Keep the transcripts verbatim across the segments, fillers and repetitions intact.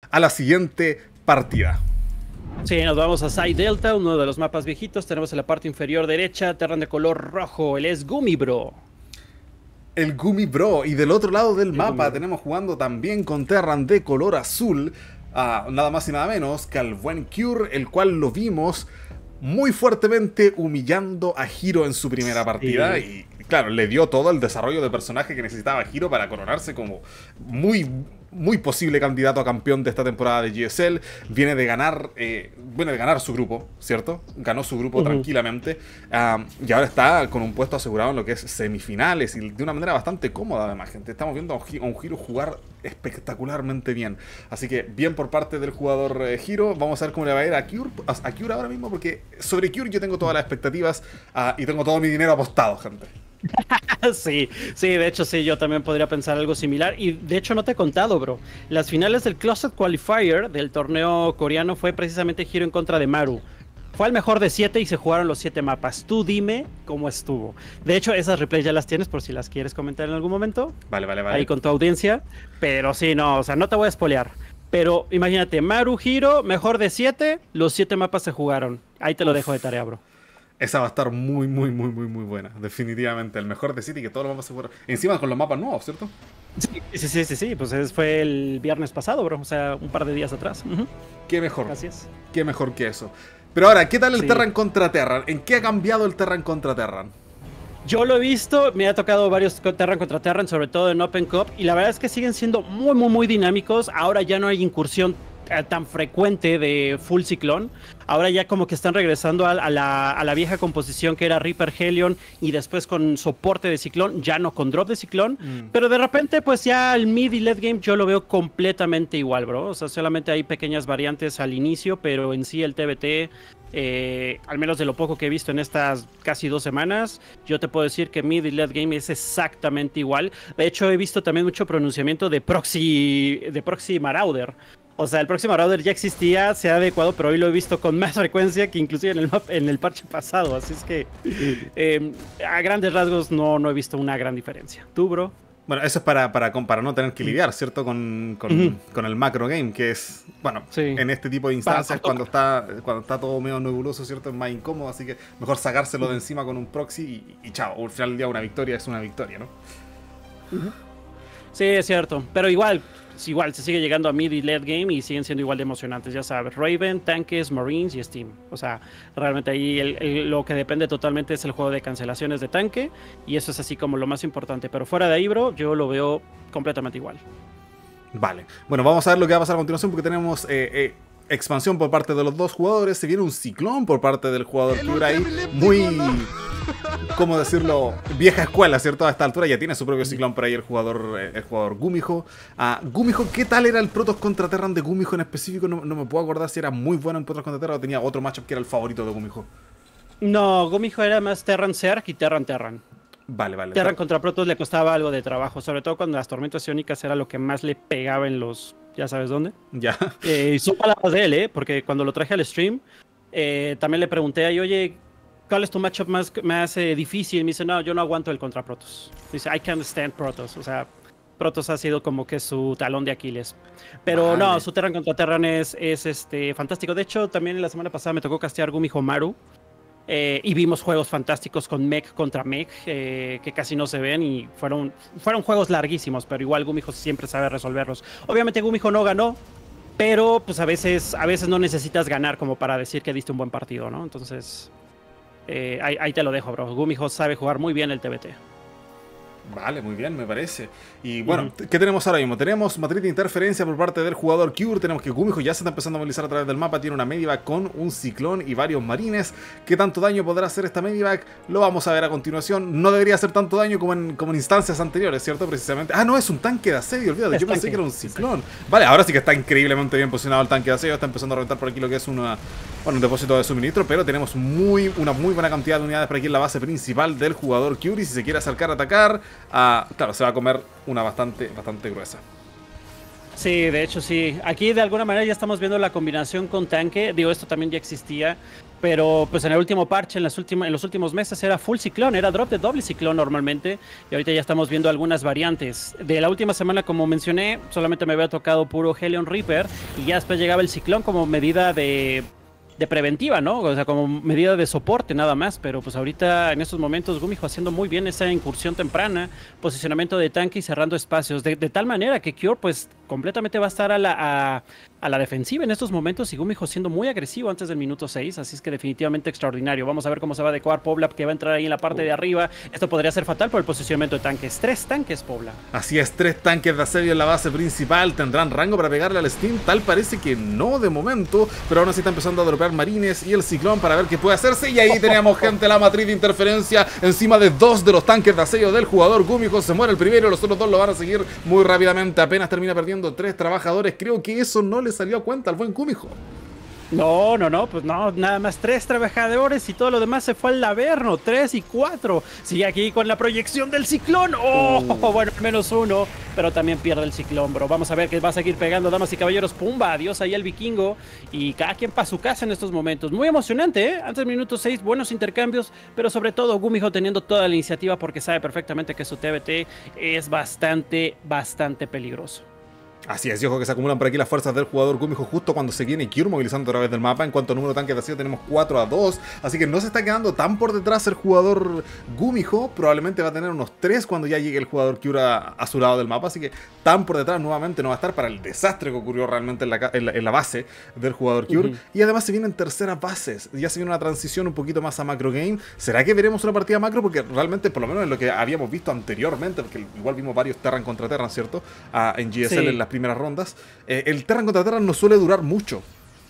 a la siguiente partida. Sí, nos vamos a Side Delta, uno de los mapas viejitos. Tenemos en la parte inferior derecha, Terran de color rojo. Él es Gumi Bro. El Gumi Bro. Y del otro lado del El mapa tenemos jugando también con Terran de color azul. Uh, nada más y nada menos que al buen Cure, el cual lo vimos muy fuertemente humillando a Hiro en su primera partida. Sí. Y claro, le dio todo el desarrollo de personaje que necesitaba Hiro para coronarse como muy... muy posible candidato a campeón de esta temporada de G S L. Viene de ganar eh, viene de ganar su grupo, ¿cierto? Ganó su grupo uh-huh. tranquilamente. Um, y ahora está con un puesto asegurado en lo que es semifinales. Y de una manera bastante cómoda, además, gente. Estamos viendo a un Hiro jugar espectacularmente bien. Así que bien por parte del jugador eh, Hiro. Vamos a ver cómo le va a ir a Cure, a, a Cure ahora mismo. Porque sobre Cure yo tengo todas las expectativas uh, y tengo todo mi dinero apostado, gente. Sí, sí, de hecho sí, yo también podría pensar algo similar. Y de hecho no te he contado, bro. Las finales del Closet Qualifier del torneo coreano fue precisamente Hiro en contra de Maru. Fue el mejor de siete y se jugaron los siete mapas. Tú dime cómo estuvo. De hecho, esas replays ya las tienes por si las quieres comentar en algún momento. Vale, vale, vale. Ahí con tu audiencia. Pero sí, no, o sea, no te voy a spoilear. Pero imagínate, Maru, Hiro, mejor de siete, los siete mapas se jugaron. Ahí te lo dejo de tarea, bro. Esa va a estar muy, muy, muy, muy, muy buena. Definitivamente. El mejor de City que todos los mapas se jugaron. Encima con los mapas nuevos, ¿cierto? Sí, sí, sí, sí, sí. Pues fue el viernes pasado, bro. O sea, un par de días atrás. Uh-huh. Qué mejor. Así es. Qué mejor que eso. Pero ahora, ¿qué tal el sí. Terran contra Terran? ¿En qué ha cambiado el Terran contra Terran? Yo lo he visto, me ha tocado varios Terran contra Terran, sobre todo en Open Cup. Y la verdad es que siguen siendo muy, muy, muy dinámicos. Ahora ya no hay incursión tan frecuente de full ciclón. Ahora ya como que están regresando a, a, la, a la vieja composición que era Reaper Hellion y después con soporte de ciclón, ya no con drop de ciclón, mm. pero de repente pues ya el mid y late game yo lo veo completamente igual, bro. O sea, solamente hay pequeñas variantes al inicio, pero en sí el T B T, eh, al menos de lo poco que he visto en estas casi dos semanas, yo te puedo decir que mid y late game es exactamente igual. De hecho, he visto también mucho pronunciamiento de proxy, de proxy Marauder. O sea, el próximo Marauder ya existía, se ha adecuado, pero hoy lo he visto con más frecuencia que inclusive en el, map, en el parche pasado. Así es que eh, a grandes rasgos no, no he visto una gran diferencia. ¿Tú, bro? Bueno, eso es para, para, para no tener que lidiar, ¿cierto? Con, con, uh-huh. con el macro game, que es, bueno, sí. en este tipo de instancias, cuando está, cuando está todo medio nebuloso, ¿cierto? Es más incómodo, así que mejor sacárselo uh-huh. de encima con un proxy y, y chao. Al final del día una victoria es una victoria, ¿no? Uh-huh. Sí, es cierto, pero igual... Igual, se sigue llegando a mid y late game y siguen siendo igual de emocionantes, ya sabes. Raven, tanques, Marines y Steam. O sea, realmente ahí el, el, lo que depende totalmente es el juego de cancelaciones de tanque. Y eso es así como lo más importante. Pero fuera de ahí, bro, yo lo veo completamente igual. Vale. Bueno, vamos a ver lo que va a pasar a continuación porque tenemos... Eh, eh... expansión por parte de los dos jugadores. Se viene un ciclón por parte del jugador Cure ahí. Muy, ¿cómo decirlo? Vieja escuela, ¿cierto? A esta altura ya tiene su propio ciclón por ahí el jugador, el jugador Gumijo. Uh, Gumijo, ¿qué tal era el Protoss contra Terran de Gumijo en específico? No, no me puedo acordar si era muy bueno en Protoss contra Terran o tenía otro matchup que era el favorito de Gumijo. No, Gumijo era más Terran Zerg y Terran Terran. Vale, vale. Terran contra Protoss le costaba algo de trabajo, sobre todo cuando las tormentas iónicas era lo que más le pegaba en los... ¿Ya sabes dónde? Ya. Eh, y son palabras de él, ¿eh? Porque cuando lo traje al stream, eh, también le pregunté a oye, ¿cuál es tu matchup más, más eh, difícil? Y me dice, no, yo no aguanto el contra Protoss. Dice, I can't stand Protoss. O sea, Protoss ha sido como que su talón de Aquiles. Pero vale. no, su Terran contra Terran es, es este, fantástico. De hecho, también la semana pasada me tocó castear Gumijo Maru. Eh, y vimos juegos fantásticos con mech contra mech, eh, que casi no se ven y fueron, fueron juegos larguísimos, pero igual Gumijo siempre sabe resolverlos. Obviamente Gumijo no ganó, pero pues a veces, a veces no necesitas ganar como para decir que diste un buen partido, ¿no? Entonces, eh, ahí, ahí te lo dejo, bro. Gumijo sabe jugar muy bien el T B T. Vale, muy bien, me parece. Y bueno, uh-huh. ¿qué tenemos ahora mismo? Tenemos matriz de interferencia por parte del jugador Cure. Tenemos que Gumijo ya se está empezando a movilizar a través del mapa. Tiene una medivac con un ciclón y varios marines. ¿Qué tanto daño podrá hacer esta medivac? Lo vamos a ver a continuación. No debería hacer tanto daño como en, como en instancias anteriores, ¿cierto? Precisamente. Ah, no, es un tanque de asedio, olvídate. Es Yo pensé tanque. que era un ciclón. Vale, ahora sí que está increíblemente bien posicionado el tanque de asedio. Está empezando a reventar por aquí lo que es una, bueno, un depósito de suministro. Pero tenemos muy, una muy buena cantidad de unidades por aquí en la base principal del jugador Cure. Y si se quiere acercar a atacar, a, claro, se va a comer una bastante, bastante gruesa. Sí, de hecho sí. Aquí de alguna manera ya estamos viendo la combinación con tanque. Digo, esto también ya existía. pero pues en el último parche, en, las últimas, en los últimos meses era full ciclón, era drop de doble ciclón normalmente, y ahorita ya estamos viendo algunas variantes. De la última semana, como mencioné, solamente me había tocado puro Hellion Reaper, y ya después llegaba el ciclón como medida de... de preventiva, ¿no? O sea, como medida de soporte nada más, pero pues ahorita en estos momentos Gumijo haciendo muy bien esa incursión temprana, posicionamiento de tanque y cerrando espacios, de, de tal manera que Cure pues completamente va a estar a la, a, a la defensiva en estos momentos y Gumijo siendo muy agresivo antes del minuto seis, así es que definitivamente extraordinario. Vamos a ver cómo se va a adecuar Pobla, que va a entrar ahí en la parte de arriba. Esto podría ser fatal por el posicionamiento de tanques. Tres tanques, Pobla. Así es, tres tanques de asedio en la base principal. ¿Tendrán rango para pegarle al Steam? Tal parece que no de momento, pero aún así está empezando a dropear marines y el ciclón para ver qué puede hacerse. Y ahí teníamos, gente, la matriz de interferencia encima de dos de los tanques de asedio del jugador Gumijo. Se muere el primero, los otros dos lo van a seguir muy rápidamente. Apenas termina perdiendo tres trabajadores. Creo que eso no le salió a cuenta al buen Gumijo. No, no, no, pues no, nada más tres trabajadores y todo lo demás se fue al Averno, tres y cuatro. Sigue aquí con la proyección del ciclón. Oh, uh. bueno, menos uno, pero también pierde el ciclón, bro. Vamos a ver que va a seguir pegando, damas y caballeros. Pumba, adiós ahí el vikingo. Y cada quien para su casa en estos momentos. Muy emocionante, ¿eh? Antes del minuto seis, buenos intercambios, pero sobre todo Gumijo teniendo toda la iniciativa porque sabe perfectamente que su T B T es bastante, bastante peligroso. Así es, y ojo que se acumulan por aquí las fuerzas del jugador Gumijo justo cuando se viene Cure movilizando a través del mapa. En cuanto a número de tanques de asedio tenemos cuatro a dos, así que no se está quedando tan por detrás el jugador Gumijo. Probablemente va a tener unos tres cuando ya llegue el jugador Cure a, a su lado del mapa, así que tan por detrás nuevamente no va a estar para el desastre que ocurrió realmente en la, en la, en la base del jugador Cure. Uh-huh. Y además se vienen terceras bases, ya se viene una transición un poquito más a macro game. ¿Será que veremos una partida macro? Porque realmente, por lo menos en lo que habíamos visto anteriormente, porque igual vimos varios Terran contra Terran, ¿cierto? Ah, en G S L sí. En las primeras rondas, eh, el Terran contra Terran no suele durar mucho,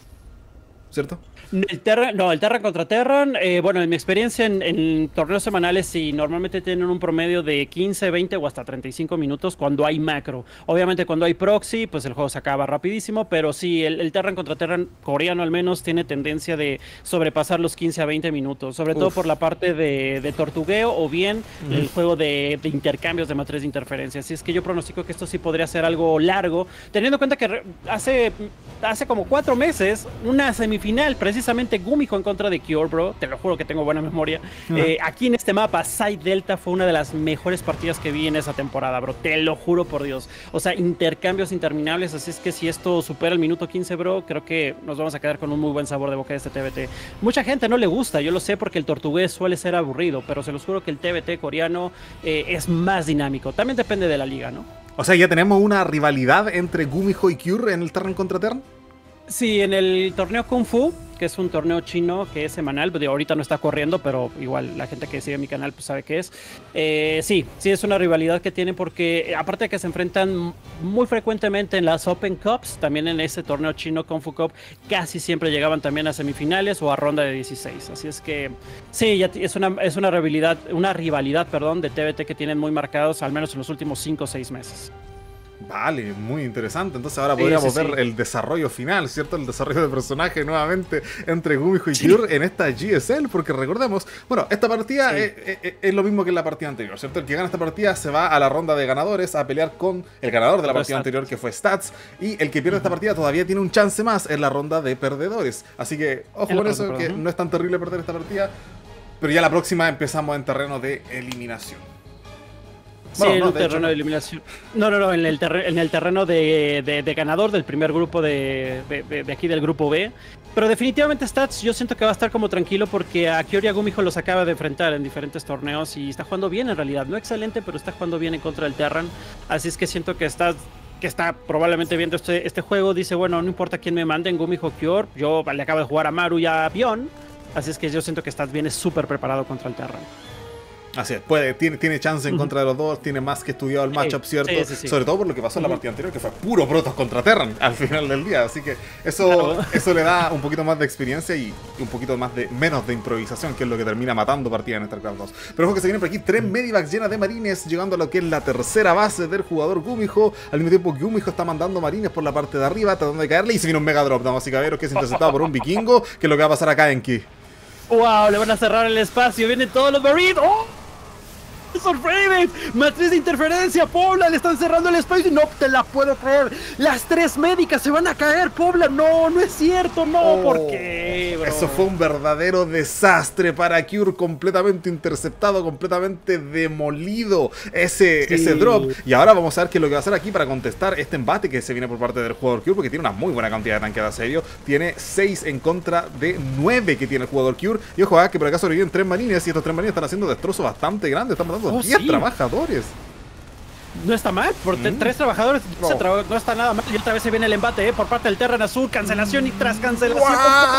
¿cierto? El Terran, no, el Terran contra Terran, eh, bueno, en mi experiencia en, en torneos semanales sí, normalmente tienen un promedio de quince, veinte o hasta treinta y cinco minutos cuando hay macro. Obviamente cuando hay proxy, pues el juego se acaba rapidísimo, pero sí, el, el Terran contra Terran coreano al menos tiene tendencia de sobrepasar los quince a veinte minutos, sobre Uf. todo por la parte de, de tortugueo o bien uh-huh. el juego de, de intercambios de matriz de interferencia. Así es que yo pronostico que esto sí podría ser algo largo, teniendo en cuenta que hace, hace como cuatro meses, una semifinal precisamente precisamente Gumijo en contra de Cure, bro. Te lo juro que tengo buena memoria. Uh-huh. eh, aquí en este mapa, Side Delta fue una de las mejores partidas que vi en esa temporada, bro. Te lo juro por Dios. O sea, intercambios interminables. Así es que si esto supera el minuto quince, bro, creo que nos vamos a quedar con un muy buen sabor de boca de este T B T. Mucha gente no le gusta, yo lo sé, porque el tortugués suele ser aburrido, pero se los juro que el T B T coreano eh, es más dinámico. También depende de la liga, ¿no? O sea, ya tenemos una rivalidad entre Gumijo y Cure en el Terran contra Terran. Sí, en el torneo Kung Fu, que es un torneo chino que es semanal, pues ahorita no está corriendo, pero igual la gente que sigue mi canal pues sabe qué es. Eh, sí, sí es una rivalidad que tienen porque aparte de que se enfrentan muy frecuentemente en las Open Cups, también en ese torneo chino Kung Fu Cup, casi siempre llegaban también a semifinales o a ronda de dieciséis. Así es que sí, ya es una, es una rivalidad, una rivalidad, perdón, de T B T que tienen muy marcados, al menos en los últimos cinco o seis meses. Vale, muy interesante. Entonces ahora podríamos sí, sí, ver sí. el desarrollo final, ¿cierto? El desarrollo de personaje nuevamente entre Gumijo y Cure sí. en esta G S L, porque recordemos, bueno, esta partida sí. es, es, es lo mismo que en la partida anterior, ¿cierto? El que gana esta partida se va a la ronda de ganadores a pelear con el ganador de la partida anterior, que fue Stats, y el que pierde uh-huh. esta partida todavía tiene un chance más en la ronda de perdedores. Así que, ojo con eso, que no es tan terrible perder esta partida, pero ya la próxima empezamos en terreno de eliminación. Bueno, sí, en no, un terreno hecho, no. de eliminación. No, no, no, en el, terre en el terreno de, de, de ganador del primer grupo de, de, de aquí del grupo B. Pero definitivamente Stats yo siento que va a estar como tranquilo porque a Kyoria Gumijo los acaba de enfrentar en diferentes torneos y está jugando bien en realidad. No excelente, pero está jugando bien en contra del Terran. Así es que siento que Stats, que está probablemente viendo este, este juego, dice, bueno, no importa quién me mande en Gumijo Cure, yo le acabo de jugar a Maru y a Bion. Así es que yo siento que Stats viene súper preparado contra el Terran. Así es, puede, tiene, tiene chance en uh-huh. contra de los dos, tiene más que estudiado el matchup, ¿cierto? Sí, sí, sí. Sobre todo por lo que pasó en la partida anterior, que fue puro Protoss contra Terran al final del día. Así que eso, claro. eso le da un poquito más de experiencia y un poquito más de menos de improvisación, que es lo que termina matando partidas en StarCraft dos. Pero ojo que se vienen por aquí tres medivacs llenas de marines, llegando a lo que es la tercera base del jugador Gumijo. Al mismo tiempo que Gumijo está mandando marines por la parte de arriba, tratando de caerle, y se viene un mega drop, damas y caballeros, que es interceptado por un vikingo, que es lo que va a pasar acá en Ki. ¡Wow! Le van a cerrar el espacio, vienen todos los marines. ¡Oh! Raven, matriz de interferencia, Pobla, le están cerrando el espacio y no te la puedo creer. Las tres médicas se van a caer, Pobla, no, no es cierto, no, oh. ¿por qué? bro. Eso fue un verdadero desastre para Cure, completamente interceptado, completamente demolido ese, sí. ese drop. Y ahora vamos a ver qué es lo que va a hacer aquí para contestar este embate que se viene por parte del jugador Cure, porque tiene una muy buena cantidad de tanques de asedio. Tiene seis en contra de nueve que tiene el jugador Cure. Y ojo, que por acá sobreviven tres marines y estos tres marines están haciendo destrozos bastante grandes. Están matando oh, diez sí. trabajadores. No está mal, por mm. tres trabajadores no. Tra no está nada mal. Y otra vez se viene el embate, ¿eh? Por parte del Terran Azul, cancelación y tras cancelación.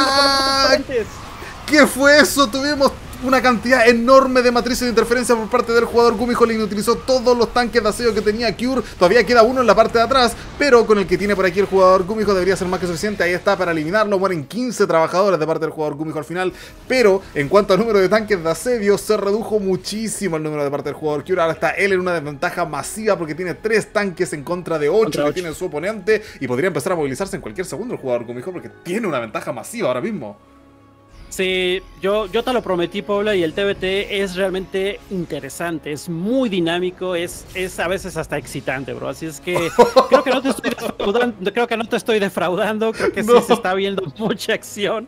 ¿Qué fue eso? Tuvimos una cantidad enorme de matrices de interferencia por parte del jugador Gumijo. Inutilizó todos los tanques de aseo que tenía Cure. Todavía queda uno en la parte de atrás, pero con el que tiene por aquí el jugador Gumijo debería ser más que suficiente. Ahí está para eliminarlo. Mueren quince trabajadores de parte del jugador Gumijo al final, pero en cuanto al número de tanques de asedio, se redujo muchísimo el número de parte del jugador Cure. Ahora está él en una desventaja masiva porque tiene tres tanques en contra de ocho que tiene su oponente y podría empezar a movilizarse en cualquier segundo el jugador Gumijo porque tiene una ventaja masiva ahora mismo. Sí, yo, yo te lo prometí, Paula, y el T B T es realmente interesante, es muy dinámico, es, es a veces hasta excitante, bro. Así es que creo que no te estoy defraudando, creo que no te estoy defraudando, creo que no. sí se está viendo mucha acción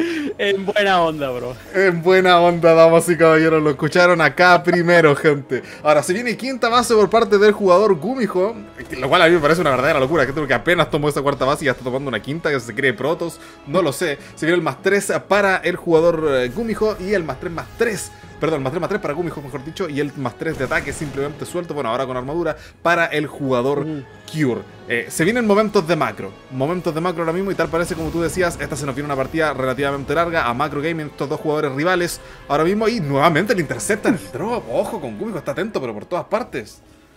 en buena onda, bro. En buena onda, damas y caballeros, lo escucharon acá primero, gente. Ahora, se viene quinta base por parte del jugador Gumijo, lo cual a mí me parece una verdadera locura, que creo que apenas tomó esa cuarta base y ya está tomando una quinta, que se cree Protoss, no lo sé. Se viene el más tres para el jugador eh, Gumijo y el más tres más tres, perdón, más tres más tres para Gumijo, mejor dicho, y el más tres de ataque simplemente suelto, bueno, ahora con armadura para el jugador mm. Cure. Eh, se vienen momentos de macro, momentos de macro ahora mismo y tal parece, como tú decías, esta se nos viene una partida relativamente larga a Macro Gaming, estos dos jugadores rivales ahora mismo y nuevamente le interceptan el drop. Ojo con Gumijo, está atento pero por todas partes.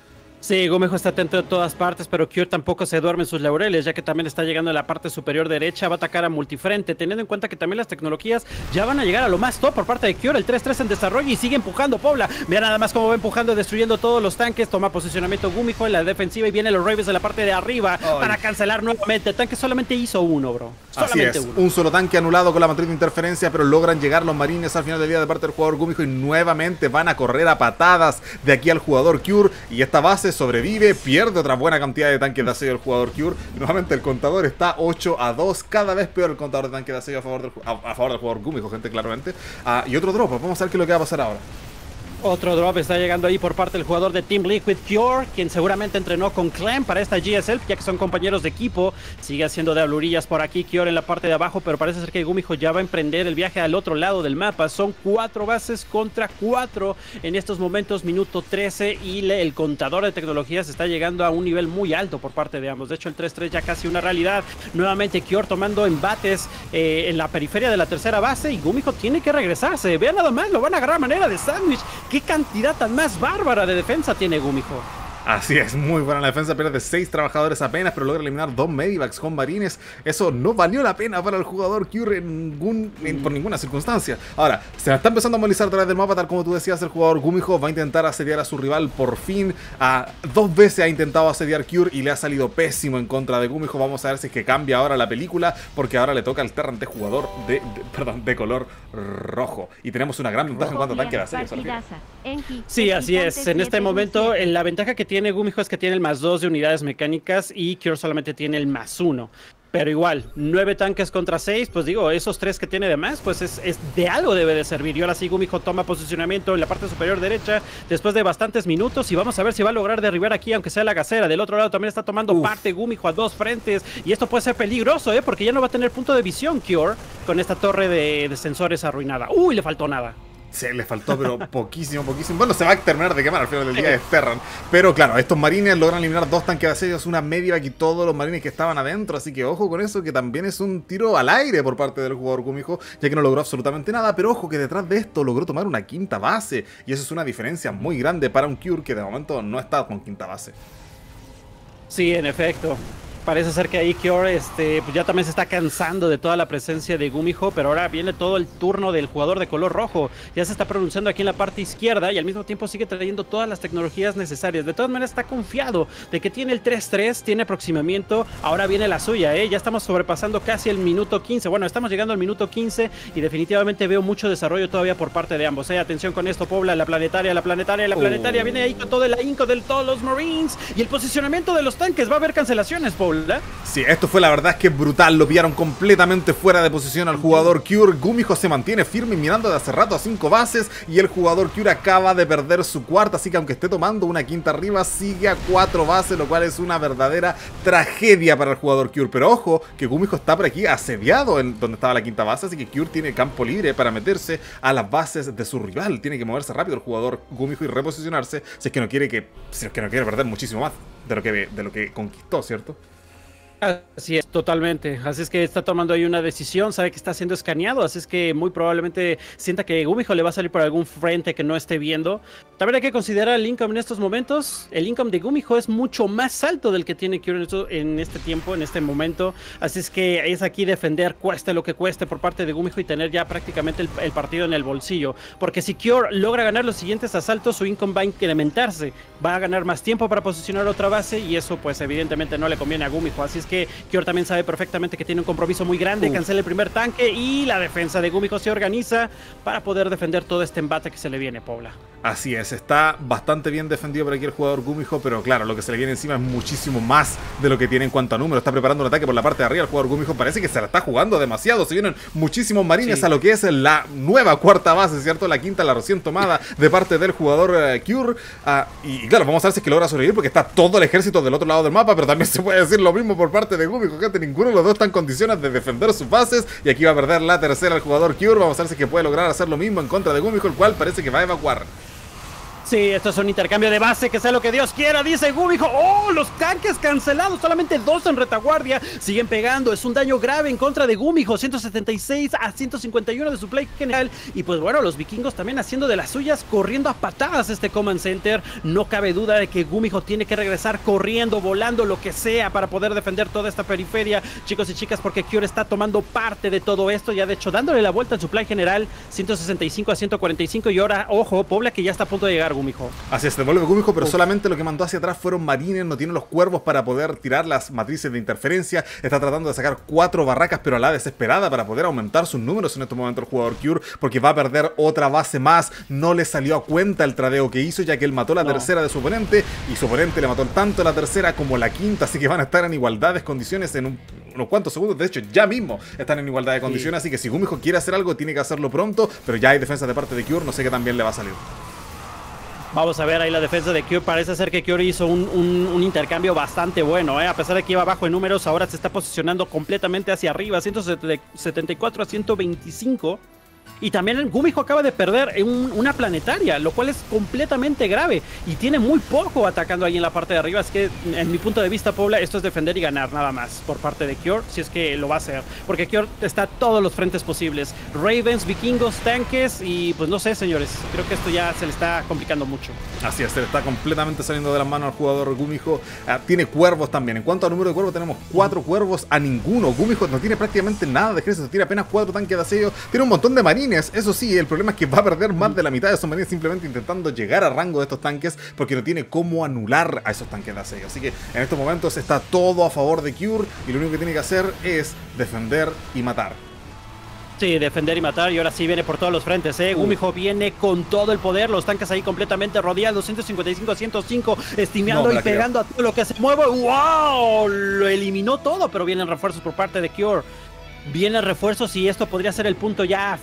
Sí, Gumijo está atento de todas partes, pero Cure tampoco se duerme en sus laureles, ya que también está llegando a la parte superior derecha, va a atacar a multifrente, teniendo en cuenta que también las tecnologías ya van a llegar a lo más top por parte de Cure, el tres tres en desarrollo y sigue empujando Pobla. Vean nada más cómo va empujando, destruyendo todos los tanques, toma posicionamiento Gumijo en la defensiva y viene los Ravens de la parte de arriba Ay. para cancelar nuevamente. El tanque solamente hizo uno, bro. Solamente Así es, uno. Un solo tanque anulado con la matriz de interferencia, pero logran llegar los marines al final del día de parte del jugador Gumijo y nuevamente van a correr a patadas de aquí al jugador Cure y esta base sobrevive, pierde otra buena cantidad de tanques de asedio del jugador Cure. Y nuevamente el contador está ocho a dos. Cada vez peor el contador de tanques de asedio a favor del, a, a favor del jugador Gumijo, gente, claramente. Ah, y otro drop. Vamos a ver qué es lo que va a pasar ahora. Otro drop está llegando ahí por parte del jugador de Team Liquid Cure, quien seguramente entrenó con Clem para esta G S L, ya que son compañeros de equipo. Sigue haciendo de alurillas por aquí Cure en la parte de abajo, pero parece ser que Gumijo ya va a emprender el viaje al otro lado del mapa. Son cuatro bases contra cuatro en estos momentos, minuto trece, y le, el contador de tecnologías está llegando a un nivel muy alto por parte de ambos. De hecho, el tres tres ya casi una realidad. Nuevamente Cure tomando embates eh, en la periferia de la tercera base y Gumijo tiene que regresarse. Vean nada más, lo van a agarrar a manera de sándwich. ¿Qué cantidad tan más bárbara de defensa tiene Gumijo? Así es, muy buena la defensa, pierde seis trabajadores apenas, pero logra eliminar dos medivacs con marines. Eso no valió la pena para el jugador Cure en ningún, en, por ninguna circunstancia. Ahora, se está empezando a movilizar a través del mapa, tal como tú decías, el jugador Gumijo va a intentar asediar a su rival por fin. A, dos veces ha intentado asediar Cure y le ha salido pésimo en contra de Gumijo. Vamos a ver si es que cambia ahora la película, porque ahora le toca al Terrante jugador de, de, perdón, de color rojo. Y tenemos una gran ventaja en cuanto a tanque de asedio. Sí, así es. En este momento, en la ventaja que tiene tiene Gumijo es que tiene el más dos de unidades mecánicas y Cure solamente tiene el más uno. Pero igual, nueve tanques contra seis, pues digo, esos tres que tiene de más, pues es, es de algo debe de servir. Y ahora sí, Gumijo toma posicionamiento en la parte superior derecha después de bastantes minutos y vamos a ver si va a lograr derribar aquí, aunque sea la gasera. Del otro lado también está tomando Uf. parte Gumijo a dos frentes y esto puede ser peligroso, ¿eh? Porque ya no va a tener punto de visión Cure con esta torre de, de sensores arruinada. Uy, le faltó nada. Sí, le faltó, pero poquísimo, poquísimo. Bueno, se va a terminar de quemar al final del día de Terran. Pero claro, estos marines logran eliminar dos tanques de asedio, una media y todos los marines que estaban adentro. Así que ojo con eso, que también es un tiro al aire por parte del jugador Gumijo, ya que no logró absolutamente nada. Pero ojo que detrás de esto logró tomar una quinta base. Y eso es una diferencia muy grande para un Cure que de momento no está con quinta base. Sí, en efecto. Parece ser que ahí Cure este, pues ya también se está cansando de toda la presencia de Gumijo, pero ahora viene todo el turno del jugador de color rojo. Ya se está pronunciando aquí en la parte izquierda y al mismo tiempo sigue trayendo todas las tecnologías necesarias. De todas maneras está confiado de que tiene el tres tres, tiene aproximamiento. Ahora viene la suya, ¿eh? Ya estamos sobrepasando casi el minuto quince. Bueno, estamos llegando al minuto quince y definitivamente veo mucho desarrollo todavía por parte de ambos. ¿eh? Atención con esto, Pobla, la planetaria, la planetaria, la planetaria. Oh. Viene ahí con todo el ahínco de todos los Marines y el posicionamiento de los tanques. Va a haber cancelaciones, Pobla. Paula. Sí, esto fue la verdad es que brutal, lo pillaron completamente fuera de posición al jugador Cure. Gumijo se mantiene firme mirando de hace rato a cinco bases y el jugador Cure acaba de perder su cuarta, así que aunque esté tomando una quinta arriba, sigue a cuatro bases, lo cual es una verdadera tragedia para el jugador Cure. Pero ojo, que Gumijo está por aquí asediado en donde estaba la quinta base, así que Cure tiene campo libre para meterse a las bases de su rival. Tiene que moverse rápido el jugador Gumijo y reposicionarse si es que no quiere que, si es que no quiere perder muchísimo más de lo que, de lo que conquistó, ¿cierto? Así es, totalmente. Así es que está tomando ahí una decisión, sabe que está siendo escaneado, así es que muy probablemente sienta que Gumijo le va a salir por algún frente que no esté viendo. También hay que considerar el income en estos momentos. El income de Gumijo es mucho más alto del que tiene Cure en este tiempo, en este momento. Así es que es aquí defender, cueste lo que cueste por parte de Gumijo y tener ya prácticamente el, el partido en el bolsillo. Porque si Cure logra ganar los siguientes asaltos, su income va a incrementarse. Va a ganar más tiempo para posicionar otra base y eso pues evidentemente no le conviene a Gumijo. Así es que Cure también sabe perfectamente que tiene un compromiso muy grande, uh. cancela el primer tanque y la defensa de Gumijo se organiza para poder defender todo este embate que se le viene, Paula. Así es, está bastante bien defendido por aquí el jugador Gumijo, pero claro, lo que se le viene encima es muchísimo más de lo que tiene en cuanto a número. Está preparando un ataque por la parte de arriba, el jugador Gumijo parece que se la está jugando demasiado, se vienen muchísimos marines sí. a lo que es la nueva cuarta base, ¿cierto? La quinta, la recién tomada de parte del jugador uh, Cure, uh, y, y claro, vamos a ver si es que logra sobrevivir porque está todo el ejército del otro lado del mapa, pero también se puede decir lo mismo por parte de Gumijo, gente, ninguno de los dos está en condiciones de defender sus bases, y aquí va a perder la tercera el jugador Cure. Vamos a ver si es que puede lograr hacer lo mismo en contra de Gumijo, el cual parece que va a evacuar. Sí, esto es un intercambio de base, que sea lo que Dios quiera, dice Gumijo. ¡Oh! Los tanques cancelados, solamente dos en retaguardia. Siguen pegando, es un daño grave en contra de Gumijo. ciento setenta y seis a ciento cincuenta y uno de su play general. Y pues bueno, los vikingos también haciendo de las suyas, corriendo a patadas este command center. No cabe duda de que Gumijo tiene que regresar corriendo, volando, lo que sea, para poder defender toda esta periferia, chicos y chicas, porque Cure está tomando parte de todo esto. Ya de hecho, dándole la vuelta en su play general, ciento sesenta y cinco a ciento cuarenta y cinco. Y ahora, ojo, Pobla, que ya está a punto de llegar Gumijo. Así es, devuelve Gumijo, pero Uf. solamente lo que mandó hacia atrás fueron marines, no tiene los cuervos para poder tirar las matrices de interferencia. Está tratando de sacar cuatro barracas, pero a la desesperada para poder aumentar sus números en este momento el jugador Cure, porque va a perder otra base más. No le salió a cuenta el tradeo que hizo, ya que él mató la no. tercera de su oponente, y su oponente le mató tanto la tercera como la quinta, así que van a estar en igualdad de condiciones en un, unos cuantos segundos. De hecho, ya mismo están en igualdad de condiciones, sí. así que si Gumijo quiere hacer algo, tiene que hacerlo pronto, pero ya hay defensa de parte de Cure, no sé qué también le va a salir. Vamos a ver ahí la defensa de Cure. Parece ser que Cure hizo un, un, un intercambio bastante bueno, ¿eh? A pesar de que iba bajo en números, ahora se está posicionando completamente hacia arriba, ciento setenta y cuatro a ciento veinticinco. Y también Gumijo acaba de perder un, una planetaria, lo cual es completamente grave. Y tiene muy poco atacando ahí en la parte de arriba. Es que, en mi punto de vista, Paula, esto es defender y ganar nada más por parte de Cure, si es que lo va a hacer. Porque Cure está a todos los frentes posibles. Ravens, vikingos, tanques y pues no sé, señores. Creo que esto ya se le está complicando mucho. Así es, se le está completamente saliendo de las manos al jugador Gumijo. Uh, tiene cuervos también. En cuanto al número de cuervos, tenemos cuatro cuervos a ninguno. Gumijo no tiene prácticamente nada de ejército. Tiene apenas cuatro tanques de asedio. Tiene un montón de marines. Eso sí, el problema es que va a perder más de la mitad de esos marines simplemente intentando llegar a rango de estos tanques, porque no tiene cómo anular a esos tanques de asedio. Así que en estos momentos está todo a favor de Cure y lo único que tiene que hacer es defender y matar. Sí, defender y matar, y ahora sí viene por todos los frentes, ¿eh? Uh. Gumijo viene con todo el poder, los tanques ahí completamente rodeados, ciento cincuenta y cinco a ciento cinco, estimeando no, y pegando creo. a todo lo que se mueve. ¡Wow! Lo eliminó todo, pero vienen refuerzos por parte de Cure. Vienen refuerzos y esto podría ser el punto ya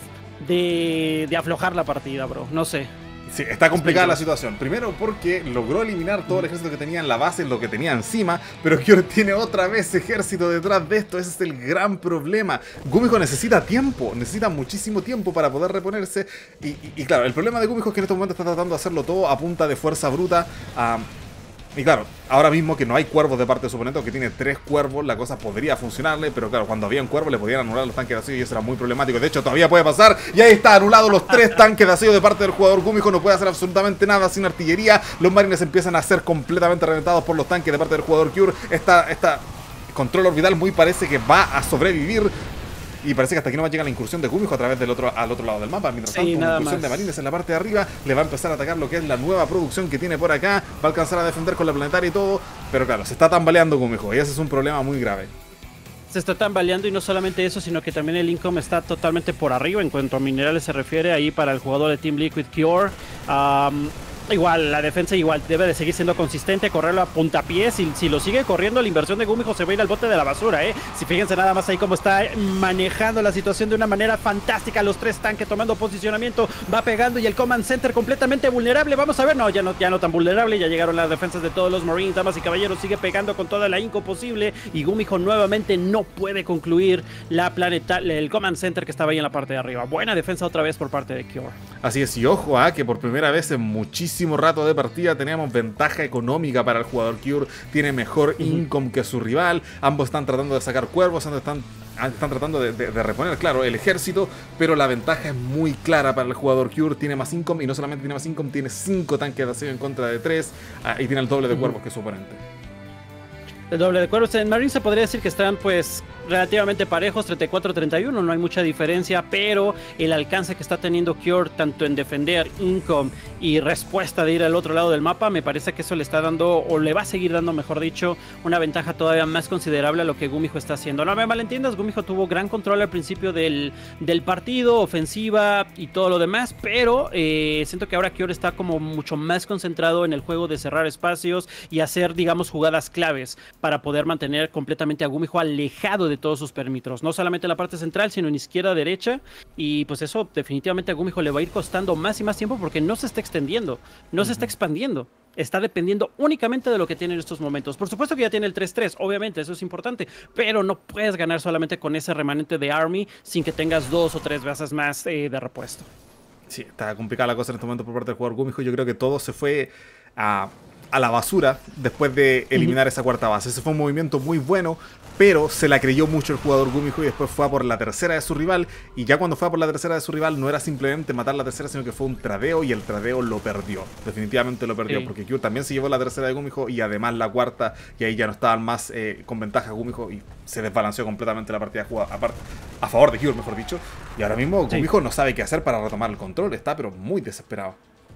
de, de aflojar la partida, bro. No sé. Sí, está complicada la situación. Primero porque logró eliminar todo el ejército que tenía en la base, lo que tenía encima, pero Cure tiene otra vez ejército detrás de esto. Ese es el gran problema. Gumijo necesita tiempo, necesita muchísimo tiempo para poder reponerse. Y, y, y claro, el problema de Gumijo es que en este momento está tratando de hacerlo todo a punta de fuerza bruta. Um, Y claro, ahora mismo que no hay cuervos de parte de su oponente, o que tiene tres cuervos, la cosa podría funcionarle, pero claro, cuando había un cuervo le podían anular los tanques de asedio y eso era muy problemático. De hecho, todavía puede pasar, y ahí está, anulado los tres tanques de asedio de parte del jugador Gumijo. No puede hacer absolutamente nada sin artillería. Los marines empiezan a ser completamente reventados por los tanques de parte del jugador Cure. Esta, esta control orbital muy parece que va a sobrevivir. Y parece que hasta aquí no va a llegar la incursión de Gumijo a través del otro, al otro lado del mapa. Mientras tanto, sí, una incursión más de marines en la parte de arriba le va a empezar a atacar lo que es la nueva producción que tiene por acá. Va a alcanzar a defender con la planetaria y todo. Pero claro, se está tambaleando Gumijo y ese es un problema muy grave. Se está tambaleando, y no solamente eso, sino que también el income está totalmente por arriba en cuanto a minerales se refiere ahí para el jugador de Team Liquid Cure. Um, Igual, la defensa igual debe de seguir siendo consistente, correrlo a puntapiés. Si, si lo sigue corriendo, la inversión de Gumijo se va a ir al bote de la basura, ¿eh? Si fíjense nada más ahí cómo está manejando la situación de una manera fantástica. Los tres tanques tomando posicionamiento, va pegando y el Command Center completamente vulnerable. Vamos a ver, no, ya no, ya no tan vulnerable. Ya llegaron las defensas de todos los Marines, damas y caballeros. Sigue pegando con toda la inco posible y Gumijo nuevamente no puede concluir la planeta, el Command Center que estaba ahí en la parte de arriba. Buena defensa otra vez por parte de Cure. Así es, y ojo, ¿eh? que por primera vez en muchísimo rato de partida teníamos ventaja económica para el jugador Cure. Tiene mejor uh-huh. income que su rival. Ambos están tratando de sacar cuervos, están, están tratando de, de, de reponer, claro, el ejército, pero la ventaja es muy clara para el jugador Cure. Tiene más income y no solamente tiene más income, tiene cinco tanques de asedio en contra de tres uh, y tiene el doble de cuervos uh-huh. que su oponente. El doble de cuervos. En Marines se podría decir que están pues relativamente parejos, treinta y cuatro a treinta y uno, no hay mucha diferencia, pero el alcance que está teniendo Cure tanto en defender, income y respuesta de ir al otro lado del mapa, me parece que eso le está dando, o le va a seguir dando, mejor dicho, una ventaja todavía más considerable a lo que Gumijo está haciendo. No me malentiendas, Gumijo tuvo gran control al principio del, del partido, ofensiva y todo lo demás, pero eh, siento que ahora Cure está como mucho más concentrado en el juego de cerrar espacios y hacer, digamos, jugadas claves para poder mantener completamente a Gumijo alejado de todos sus perímetros, no solamente en la parte central, sino en izquierda, derecha, y pues eso definitivamente a Gumijo le va a ir costando más y más tiempo porque no se está extendiendo, no uh-huh. se está expandiendo, está dependiendo únicamente de lo que tiene en estos momentos. Por supuesto que ya tiene el tres tres, obviamente, eso es importante, pero no puedes ganar solamente con ese remanente de Army sin que tengas dos o tres veces más eh, de repuesto. Sí, está complicada la cosa en este momento por parte del jugador Gumijo. Yo creo que todo se fue a... a la basura después de eliminar uh-huh. esa cuarta base. Ese fue un movimiento muy bueno, pero se la creyó mucho el jugador Gumijo y después fue a por la tercera de su rival, y ya cuando fue a por la tercera de su rival no era simplemente matar la tercera, sino que fue un tradeo, y el tradeo lo perdió. Definitivamente lo perdió, sí. porque Cure también se llevó la tercera de Gumijo y además la cuarta, y ahí ya no estaban más eh, con ventaja Gumijo y se desbalanceó completamente la partida jugada aparte, a favor de Cure, mejor dicho, y ahora mismo Gumijo sí. no sabe qué hacer para retomar el control, está pero muy desesperado.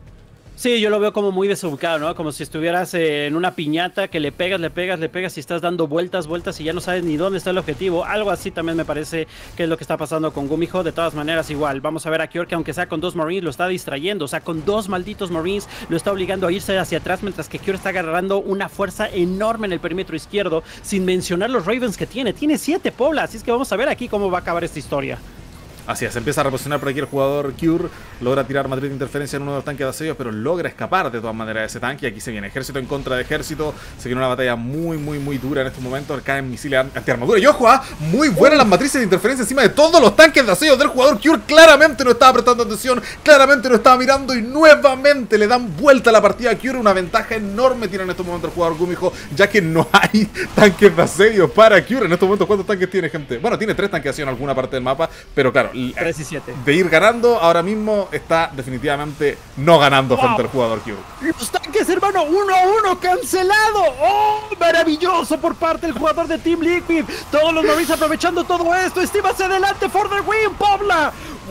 Sí, yo lo veo como muy desubicado, ¿no? Como si estuvieras eh, en una piñata que le pegas, le pegas, le pegas y estás dando vueltas, vueltas y ya no sabes ni dónde está el objetivo. Algo así también me parece que es lo que está pasando con Gumijo. De todas maneras, igual, vamos a ver a Cure que aunque sea con dos Marines lo está distrayendo. O sea, con dos malditos Marines lo está obligando a irse hacia atrás, mientras que Cure está agarrando una fuerza enorme en el perímetro izquierdo, sin mencionar los Ravens que tiene. Tiene siete poblas, así es que vamos a ver aquí cómo va a acabar esta historia. Así es, empieza a reposicionar por aquí el jugador Cure, logra tirar matriz de interferencia en uno de los tanques de asedio, pero logra escapar de todas maneras de ese tanque, y aquí se viene ejército en contra de ejército, se viene una batalla muy muy muy dura en estos momentos, caen misiles antiarmadura, y ojo, ¿eh? muy buenas las matrices de interferencia encima de todos los tanques de asedio del jugador Cure, claramente no estaba prestando atención, claramente no estaba mirando, y nuevamente le dan vuelta a la partida a Cure, una ventaja enorme tiene en estos momentos el jugador Gumijo, ya que no hay tanques de asedio para Cure en estos momentos. ¿Cuántos tanques tiene, gente? Bueno, tiene tres tanques de asedio en alguna parte del mapa, pero claro, tres y siete. De ir ganando, ahora mismo está definitivamente no ganando wow. frente al jugador Cure. Los tanques, hermano, uno a uno, cancelado. ¡Oh, maravilloso por parte del jugador de Team Liquid! Todos los Marines aprovechando todo esto. Steve hacia adelante, for the win, Pobla.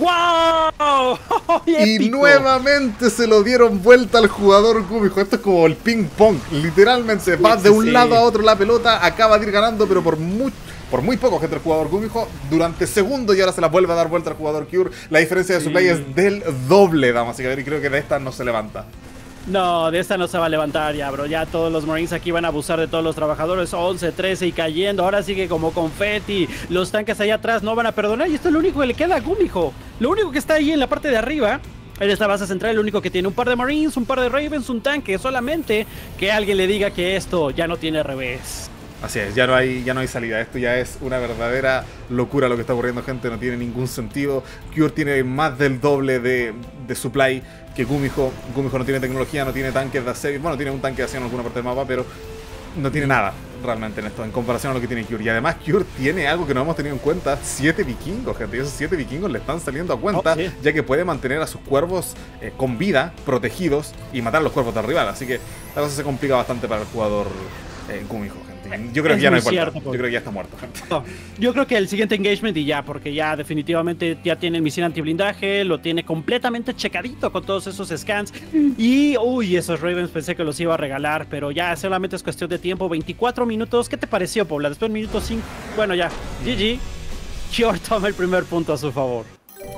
¡Wow! Y nuevamente se lo dieron vuelta al jugador Gumijo. Esto es como el ping pong. Literalmente va de un sí. lado a otro la pelota, acaba de ir ganando, pero por mucho. Por muy poco, gente, el jugador Gumijo durante segundos, y ahora se la vuelve a dar vuelta al jugador Cure. La diferencia de sí. su play es del doble, damas y caballeros, y creo que de esta no se levanta. No, de esta no se va a levantar ya, bro. Ya todos los Marines aquí van a abusar de todos los trabajadores. once, trece y cayendo. Ahora sigue como confeti. Los tanques allá atrás no van a perdonar. Y esto es lo único que le queda a Gumijo. Lo único que está ahí en la parte de arriba, en esta base central, el único que tiene un par de Marines, un par de Ravens, un tanque. Solamente que alguien le diga que esto ya no tiene revés. Así es, ya no hay, ya no hay salida. Esto ya es una verdadera locura lo que está ocurriendo, gente. No tiene ningún sentido. Cure tiene más del doble de, de supply que Gumijo. Gumijo no tiene tecnología, no tiene tanques de asedio. Bueno, tiene un tanque de asedio en alguna parte del mapa, pero no tiene nada realmente en esto, en comparación a lo que tiene Cure. Y además Cure tiene algo que no hemos tenido en cuenta: siete vikingos, gente. Y esos siete vikingos le están saliendo a cuenta, oh, sí. ya que puede mantener a sus cuervos eh, con vida, protegidos, y matar a los cuervos del rival. Así que la cosa se complica bastante para el jugador eh, Gumijo, gente. Yo creo es que ya no hay vuelta. Yo creo que ya está muerto, gente. No, yo creo que el siguiente engagement y ya, porque ya definitivamente ya tiene el misil antiblindaje, lo tiene completamente checadito con todos esos scans. Y, uy, esos Ravens pensé que los iba a regalar, pero ya solamente es cuestión de tiempo. veinticuatro minutos. ¿Qué te pareció, Pobla? Después minuto cinco. Bueno, ya. G G. Cure toma el primer punto a su favor.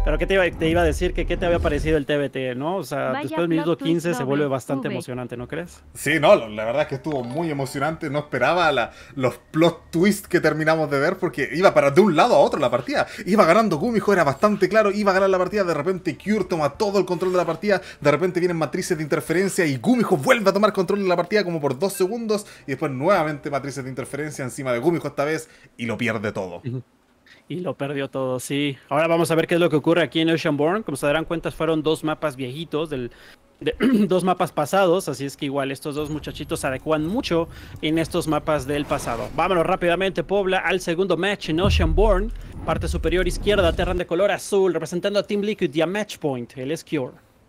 Pero ¿qué te iba, te iba a decir? Que ¿qué te había parecido el T B T, no? O sea, Vaya después del minuto plot quince twist se vuelve doble, bastante V. emocionante, ¿no crees? Sí, no, la verdad es que estuvo muy emocionante. No esperaba la, los plot twists que terminamos de ver porque iba para de un lado a otro la partida. Iba ganando Gumijo, era bastante claro, iba a ganar la partida. De repente Cure toma todo el control de la partida. De repente vienen matrices de interferencia y Gumijo vuelve a tomar control de la partida como por dos segundos. Y después nuevamente matrices de interferencia encima de Gumijo esta vez y lo pierde todo. Y lo perdió todo, sí. Ahora vamos a ver qué es lo que ocurre aquí en Oceanborn. Como se darán cuenta, fueron dos mapas viejitos, del, de, dos mapas pasados. Así es que igual estos dos muchachitos se adecuan mucho en estos mapas del pasado. Vámonos rápidamente, Pobla, al segundo match en Oceanborn. Parte superior izquierda, Terran de color azul, representando a Team Liquid y a Matchpoint, el Cure.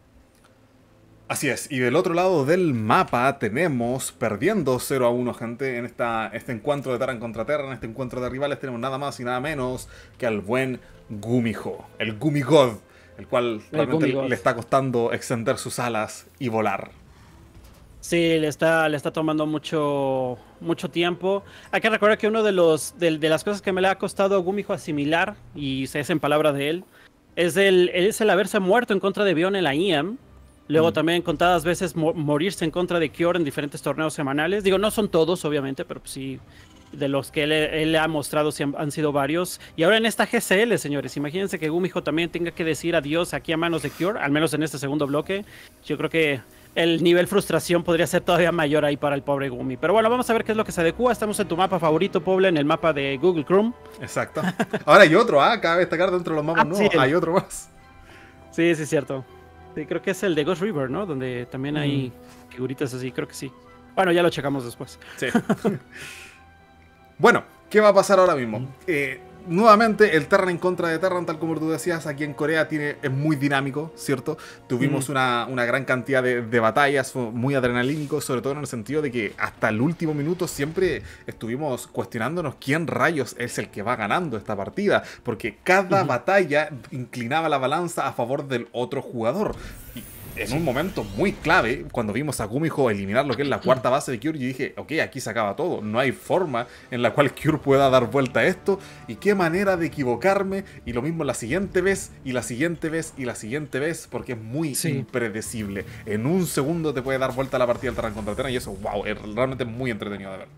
Así es, y del otro lado del mapa tenemos, perdiendo cero a uno, gente, en esta, este encuentro de Terran contra Terran, en este encuentro de rivales, tenemos nada más y nada menos que al buen Gumijo, el Gumigod, el cual el realmente Gumigod. le está costando extender sus alas y volar. Sí, le está, le está tomando mucho, mucho tiempo. Hay que recordar que uno de los de, de las cosas que me le ha costado a Gumijo asimilar, y se es en palabras de él, es el, es el haberse muerto en contra de Bion en la I E M. Luego mm. también contadas veces mo morirse en contra de Cure en diferentes torneos semanales. Digo, no son todos, obviamente, pero pues sí, de los que él, él le ha mostrado sí han, han sido varios. Y ahora en esta G C L, señores, imagínense que Gumijo también tenga que decir adiós aquí a manos de Cure, al menos en este segundo bloque. Yo creo que el nivel frustración podría ser todavía mayor ahí para el pobre Gumi. Pero bueno, vamos a ver qué es lo que se adecua. Estamos en tu mapa favorito, Pobla, en el mapa de Google Chrome. Exacto. Ahora hay otro, ¿ah? Cabe destacar dentro de los mapas ah, nuevos, sí, hay otro más. Sí, sí, es cierto. Sí, creo que es el de Ghost River, ¿no? Donde también hay mm. figuritas así, creo que sí. Bueno, ya lo checamos después. Sí. Bueno, ¿qué va a pasar ahora mismo? Mm. Eh, nuevamente, el Terran en contra de Terran, tal como tú decías, aquí en Corea tiene, es muy dinámico, ¿cierto? Tuvimos mm. una, una gran cantidad de, de batallas, fue muy adrenalínico, sobre todo en el sentido de que hasta el último minuto siempre estuvimos cuestionándonos quién rayos es el que va ganando esta partida, porque cada mm. batalla inclinaba la balanza a favor del otro jugador. Y en un momento muy clave, cuando vimos a Gumijo eliminar lo que es la cuarta base de Cure, yo dije, ok, aquí se acaba todo. No hay forma en la cual Cure pueda dar vuelta a esto. Y qué manera de equivocarme. Y lo mismo la siguiente vez, y la siguiente vez, y la siguiente vez, porque es muy sí. impredecible. En un segundo te puede dar vuelta la partida del Terran contra Terran, y eso, wow, es realmente muy entretenido de ver.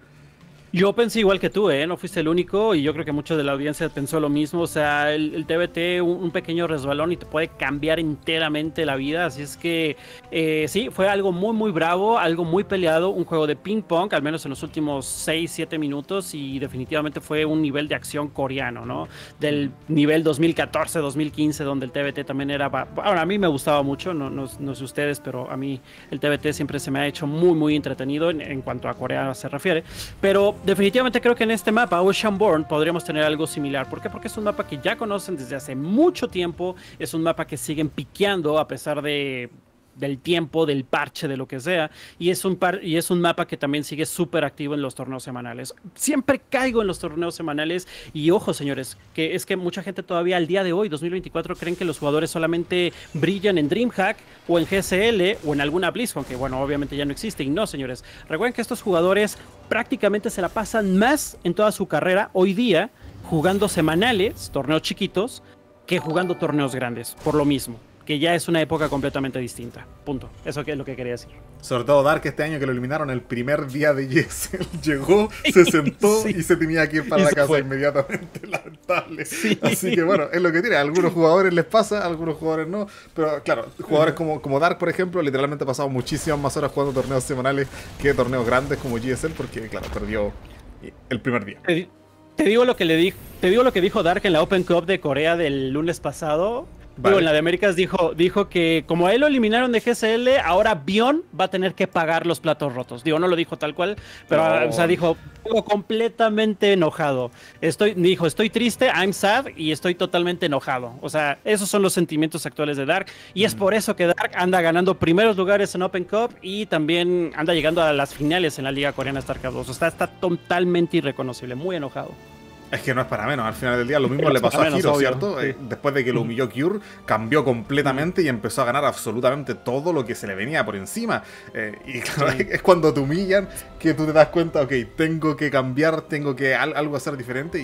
Yo pensé igual que tú, ¿eh? No fuiste el único y yo creo que mucho de la audiencia pensó lo mismo. O sea, el, el T B T, un, un pequeño resbalón y te puede cambiar enteramente la vida. Así es que eh, sí, fue algo muy, muy bravo, algo muy peleado. Un juego de ping pong, al menos en los últimos seis, siete minutos, y definitivamente fue un nivel de acción coreano, ¿no? Del nivel dos mil catorce, dos mil quince, donde el T B T también era... Ahora, a mí me gustaba mucho, no, no, no sé ustedes, pero a mí el T B T siempre se me ha hecho muy, muy entretenido en, en cuanto a Corea se refiere. Pero definitivamente creo que en este mapa, Oceanborn, podríamos tener algo similar. ¿Por qué? Porque es un mapa que ya conocen desde hace mucho tiempo. Es un mapa que siguen piqueando a pesar de... del tiempo, del parche, de lo que sea, y es un, par y es un mapa que también sigue súper activo en los torneos semanales. Siempre caigo en los torneos semanales, y ojo, señores, que es que mucha gente todavía al día de hoy, dos mil veinticuatro, creen que los jugadores solamente brillan en DreamHack, o en G C L, o en alguna BlizzCon, que bueno, obviamente ya no existe, y no, señores, recuerden que estos jugadores prácticamente se la pasan más en toda su carrera, hoy día, jugando semanales, torneos chiquitos, que jugando torneos grandes, por lo mismo. Que ya es una época completamente distinta. Punto. Eso es lo que quería decir. Sobre todo Dark este año, que lo eliminaron el primer día de G S L. Llegó, se sentó sí. y se tenía que ir para y la casa fue. inmediatamente. Lamentable. Sí. Así que bueno, es lo que tiene. A algunos jugadores les pasa, a algunos jugadores no. Pero claro, jugadores como, como Dark, por ejemplo, literalmente ha pasado muchísimas más horas jugando torneos semanales que torneos grandes como G S L, porque claro, perdió el primer día. Te, te, digo lo que le di, te digo lo que dijo Dark en la Open Cup de Corea del lunes pasado. Vale. Digo, en la de Américas dijo, dijo que como a él lo eliminaron de G C L, ahora Bion va a tener que pagar los platos rotos. Digo, no lo dijo tal cual, pero no. O sea, dijo completamente enojado. Estoy, dijo, estoy triste, I'm sad, y estoy totalmente enojado. O sea, esos son los sentimientos actuales de Dark, y mm. es por eso que Dark anda ganando primeros lugares en Open Cup y también anda llegando a las finales en la Liga Coreana StarCraft dos. O sea, está totalmente irreconocible, muy enojado. Es que no es para menos, al final del día lo mismo le pasó a Hiro, ¿cierto? Sí. Después de que lo humilló Cure, cambió completamente y empezó a ganar absolutamente todo lo que se le venía por encima. Eh, y claro, sí. es cuando te humillan que tú te das cuenta, ok, tengo que cambiar, tengo que al algo hacer diferente, y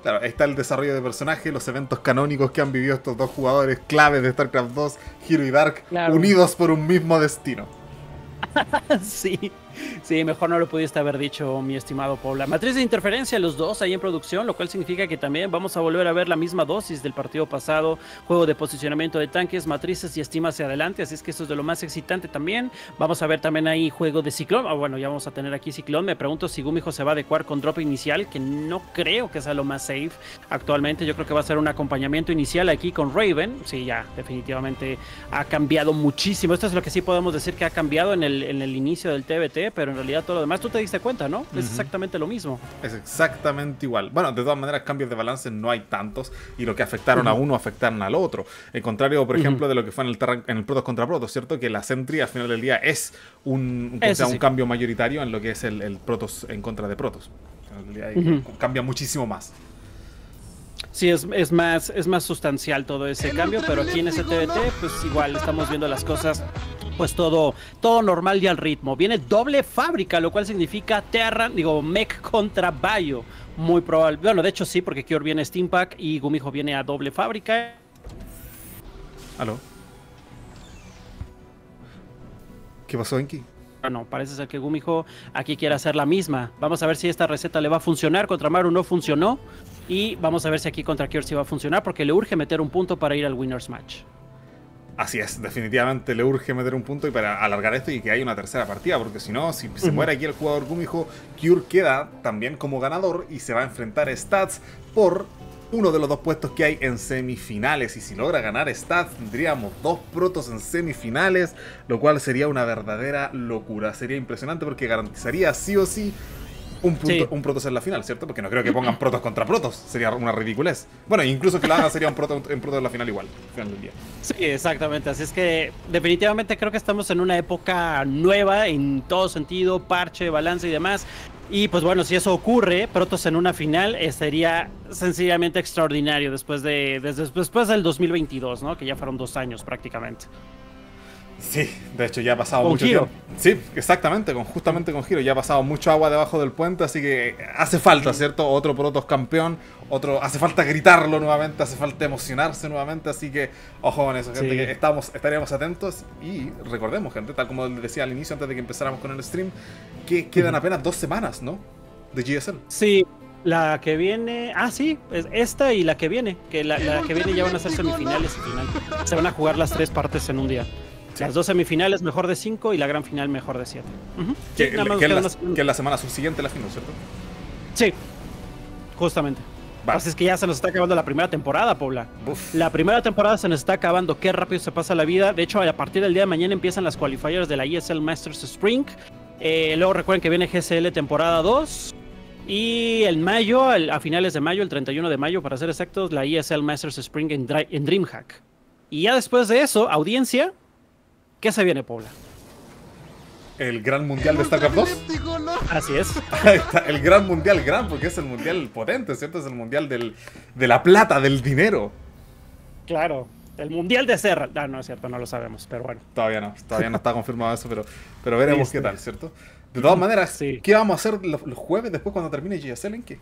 Claro, ahí está el desarrollo de personaje, los eventos canónicos que han vivido estos dos jugadores claves de StarCraft dos, Hero y Dark, claro, unidos por un mismo destino. Sí, sí, mejor no lo pudiste haber dicho, mi estimado Paula. Matriz de interferencia, los dos ahí en producción, lo cual significa que también vamos a volver a ver la misma dosis del partido pasado, juego de posicionamiento de tanques, matrices y estima hacia adelante, así es que esto es de lo más excitante también. Vamos a ver también ahí juego de ciclón, ah, bueno, ya vamos a tener aquí ciclón. Me pregunto si Gumijo se va a adecuar con drop inicial, que no creo que sea lo más safe actualmente. Yo creo que va a ser un acompañamiento inicial aquí con Raven. Sí, ya, definitivamente ha cambiado muchísimo. Esto es lo que sí podemos decir que ha cambiado en el, en el inicio del T B T, pero en realidad todo lo demás, tú te diste cuenta, ¿no? Uh-huh. Es exactamente lo mismo. Es exactamente igual. Bueno, de todas maneras, cambios de balance no hay tantos, y lo que afectaron uh-huh. a uno afectaron al otro. En contrario, por uh-huh. ejemplo, de lo que fue en el, terra, en el Protoss contra Protoss, ¿cierto? Que la Sentry al final del día es un, un, sea, sí. un cambio mayoritario en lo que es el, el Protoss en contra de Protoss. En realidad uh-huh. cambia muchísimo más. Sí, es, es, más, es más sustancial todo ese cambio, pero aquí en ese T B T, pues igual estamos viendo las cosas, pues todo, todo normal y al ritmo. Viene doble fábrica, lo cual significa Terran, digo, Mech contra Bayo. Muy probable. Bueno, de hecho sí, porque Kior viene Steampack y Gumijo viene a doble fábrica. ¿Aló? ¿Qué pasó, Enki? Bueno, parece ser que Gumijo aquí quiere hacer la misma. Vamos a ver si esta receta le va a funcionar. Contra Maru no funcionó. Y vamos a ver si aquí contra Kior sí va a funcionar, porque le urge meter un punto para ir al Winners Match. Así es, definitivamente le urge meter un punto y para alargar esto y que haya una tercera partida, porque si no, si se muere aquí el jugador Gumijo, Kior queda también como ganador y se va a enfrentar a Stats por uno de los dos puestos que hay en semifinales. Y si logra ganar Stats, tendríamos dos protos en semifinales, lo cual sería una verdadera locura. Sería impresionante porque garantizaría sí o sí un, punto, sí. un protos en la final, ¿cierto? Porque no creo que pongan protos contra protos, sería una ridiculez. Bueno, incluso que lo hagan sería un proto en protos en la final igual, al final del día. Sí, exactamente, así es que definitivamente creo que estamos en una época nueva en todo sentido, parche, balance y demás. Y pues bueno, si eso ocurre, protos en una final, eh, sería sencillamente extraordinario después de desde, después del dos mil veintidós, ¿no? Que ya fueron dos años prácticamente. Sí, de hecho ya ha pasado con mucho Hero. tiempo. Sí, exactamente, con, justamente con Hero. Ya ha pasado mucho agua debajo del puente, así que hace falta, ¿cierto? Otro Protoss campeón, otro, hace falta gritarlo nuevamente, hace falta emocionarse nuevamente, así que ojo con eso, gente, sí. que estamos, estaríamos atentos. Y recordemos, gente, tal como les decía al inicio, antes de que empezáramos con el stream, que quedan apenas dos semanas, ¿no? De G S L. Sí. La que viene... Ah, sí, es esta y la que viene. Que la, la que viene ya van a ser semifinales y final. Se van a jugar las tres partes en un día. Sí. Las dos semifinales mejor de cinco y la gran final mejor de siete. Uh-huh. Que, sí, que, que, la, que la semana subsiguiente la final, ¿cierto? Sí, justamente. Vale. Así es que ya se nos está acabando la primera temporada, Paula. Uf. La primera temporada se nos está acabando. Qué rápido se pasa la vida. De hecho, a partir del día de mañana empiezan las qualifiers de la E S L Masters Spring. Eh, luego recuerden que viene G C L temporada dos. Y en mayo, a finales de mayo, el treinta y uno de mayo, para ser exactos, la E S L Masters Spring en, en DreamHack. Y ya después de eso, audiencia... ¿Qué se viene, Paula? ¿El Gran Mundial de StarCraft dos? Así es. Ahí está, el Gran Mundial, gran, porque es el Mundial potente, ¿cierto? Es el Mundial del, de la plata, del dinero. Claro, el Mundial de Serra. Ah, no es cierto, no lo sabemos, pero bueno. Todavía no, todavía no está confirmado eso, pero, pero veremos sí, qué tal, ¿cierto? De todas maneras, sí. ¿Qué vamos a hacer los, los jueves después cuando termine G S L en qué?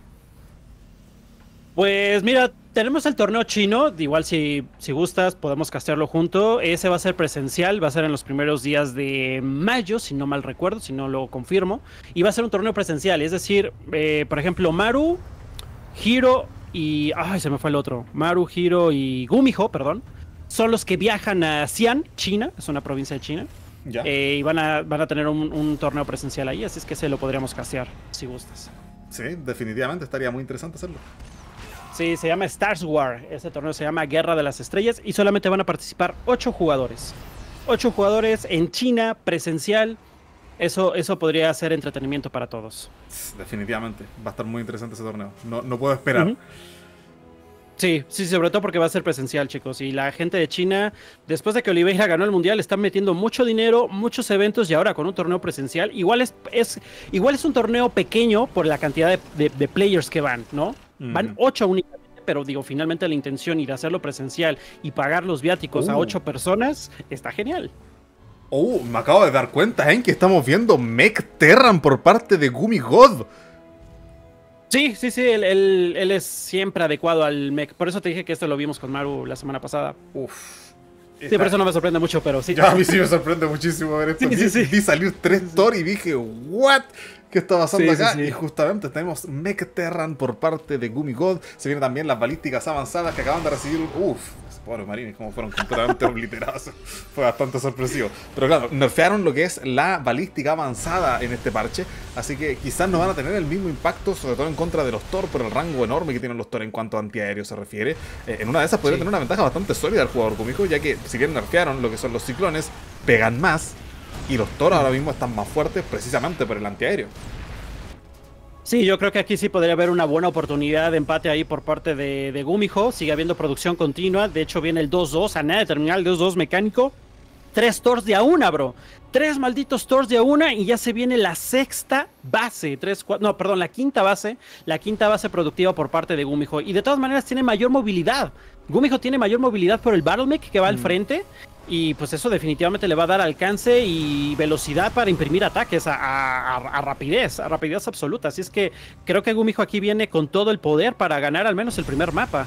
Pues mira, tenemos el torneo chino, igual si, si gustas podemos castearlo junto. Ese va a ser presencial, va a ser en los primeros días de mayo, si no mal recuerdo, si no lo confirmo. Y va a ser un torneo presencial, es decir, eh, por ejemplo, Maru, Hero y... Ay, se me fue el otro. Maru, Hero y Gumijo, perdón. Son los que viajan a Xi'an, China, es una provincia de China. Ya. Eh, y van a, van a tener un, un torneo presencial ahí, así es que se lo podríamos castear, si gustas. Sí, definitivamente estaría muy interesante hacerlo. Sí, se llama Stars War, ese torneo se llama Guerra de las Estrellas y solamente van a participar ocho jugadores. Ocho jugadores en China, presencial, eso, eso podría ser entretenimiento para todos. Definitivamente, va a estar muy interesante ese torneo, no, no puedo esperar. Uh-huh. Sí, sí, sobre todo porque va a ser presencial, chicos. Y la gente de China, después de que Oliveira ganó el Mundial, están metiendo mucho dinero, muchos eventos y ahora con un torneo presencial. Igual es, es, igual es un torneo pequeño por la cantidad de, de, de players que van, ¿no? Mm. Van ocho únicamente, pero digo, finalmente la intención y de hacerlo presencial y pagar los viáticos uh. a ocho personas está genial. Oh, me acabo de dar cuenta, ¿eh? Que estamos viendo Mech Terran por parte de Gumi God. Sí, sí, sí, él, él, él es siempre adecuado al mech. Por eso te dije que esto lo vimos con Maru la semana pasada. Uf. Sí, por eso no me sorprende mucho, pero sí. Ya, a mí sí me sorprende muchísimo ver esto. Sí, vi, sí, sí. vi salir tres Sí, sí. Thor y dije, ¿what? ¿Qué está pasando Sí, sí, acá? sí. Y justamente tenemos Mech Terran por parte de Gumi God. Se vienen también las balísticas avanzadas que acaban de recibir. Uf, pobres marines, como fueron completamente obliterados. Fue bastante sorpresivo. Pero claro, nerfearon lo que es la balística avanzada en este parche. Así que quizás no van a tener el mismo impacto, sobre todo en contra de los Thor, por el rango enorme que tienen los Thor en cuanto a antiaéreo se refiere. Eh, en una de esas podría Sí. tener una ventaja bastante sólida el jugador Gumijo, ya que si bien nerfearon lo que son los ciclones, pegan más. Y los Thor ahora mismo están más fuertes precisamente por el antiaéreo. Sí, yo creo que aquí sí podría haber una buena oportunidad de empate ahí por parte de, de Gumijo. Sigue habiendo producción continua. De hecho, viene el dos dos, a nada de terminar el dos dos mecánico. Tres Thors de a una, bro. Tres malditos Thors de a una y ya se viene la sexta base. Tres, cuatro, no, perdón, la quinta base. La quinta base productiva por parte de Gumijo. Y de todas maneras tiene mayor movilidad. Gumijo tiene mayor movilidad por el Battle Mech que va al frente. Y pues eso definitivamente le va a dar alcance y velocidad para imprimir ataques a, a, a rapidez, a rapidez absoluta. Así es que creo que Gumijo aquí viene con todo el poder para ganar al menos el primer mapa.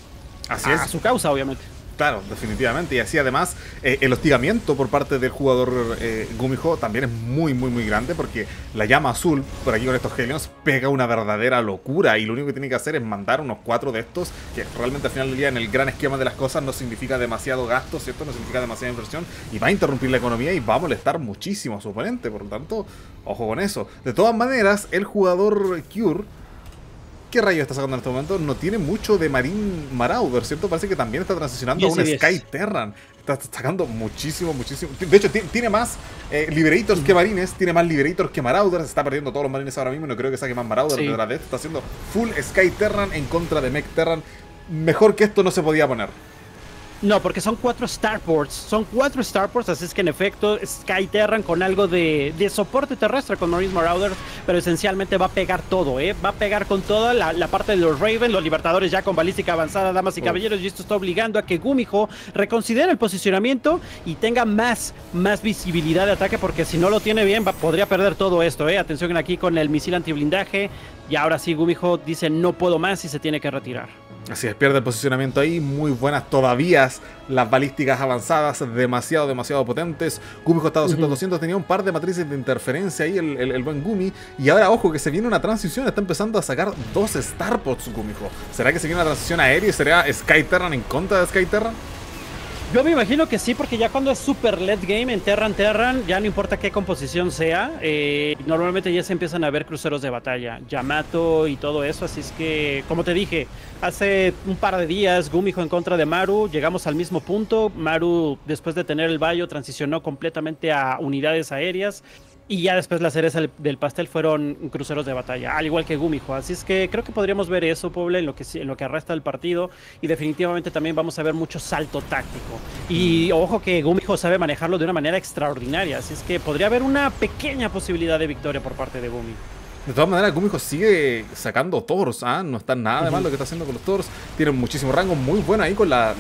Así a, es. A su causa, obviamente. Claro, definitivamente. Y así además eh, el hostigamiento por parte del jugador eh, Gumijo también es muy, muy, muy grande, porque la llama azul por aquí con estos Hellions pega una verdadera locura, y lo único que tiene que hacer es mandar unos cuatro de estos, que realmente al final del día en el gran esquema de las cosas no significa demasiado gasto, ¿cierto? No significa demasiada inversión, y va a interrumpir la economía y va a molestar muchísimo a su oponente. Por lo tanto, ojo con eso. De todas maneras, el jugador Cure, ¿qué rayo está sacando en este momento? No tiene mucho de Marine Marauder, ¿cierto? Parece que también está transicionando a un Sky Terran. Está sacando muchísimo, muchísimo. De hecho, tiene más eh, Liberators que Marines, tiene más Liberators que Marauders. Se está perdiendo todos los Marines ahora mismo y no creo que saque más Marauders Sí. detrás de esto. Está haciendo full Sky Terran en contra de Mech Terran. Mejor que esto no se podía poner. No, porque son cuatro Starports. Son cuatro Starports, así es que en efecto Sky Terran con algo de, de soporte terrestre con Marines Marauders, pero esencialmente va a pegar todo, ¿eh? Va a pegar con toda la, la parte de los Raven, los Libertadores ya con balística avanzada, damas y Oh. caballeros, y esto está obligando a que Gumijo reconsidere el posicionamiento y tenga más, más visibilidad de ataque, porque si no lo tiene bien va, podría perder todo esto, ¿eh? Atención aquí con el misil antiblindaje, y ahora sí Gumijo dice no puedo más y se tiene que retirar. Así es, pierde el posicionamiento ahí. Muy buenas todavía las balísticas avanzadas, demasiado, demasiado potentes. Gumijo está doscientos doscientos, tenía un par de matrices de interferencia ahí el, el, el buen Gumi. Y ahora, ojo, que se viene una transición, está empezando a sacar dos Starpods Gumijo. ¿Será que se viene una transición aérea y será Sky Terran en contra de Sky Terran? Yo me imagino que sí, porque ya cuando es super late game en Terran Terran, ya no importa qué composición sea, eh, normalmente ya se empiezan a ver cruceros de batalla, Yamato y todo eso, así es que, como te dije, hace un par de días Gumijo en contra de Maru, llegamos al mismo punto, Maru después de tener el Bayo transicionó completamente a unidades aéreas, y ya después la cereza del pastel fueron cruceros de batalla, al igual que Gumijo. Así es que creo que podríamos ver eso, Poble, en lo que, en lo que resta del partido. Y definitivamente también vamos a ver mucho salto táctico. Y ojo que Gumijo sabe manejarlo de una manera extraordinaria. Así es que podría haber una pequeña posibilidad de victoria por parte de Gumi. De todas maneras, Gumijo sigue sacando Thors, ¿ah? No está nada de mal lo que está haciendo con los Thors. Tiene muchísimo rango, muy bueno ahí con la,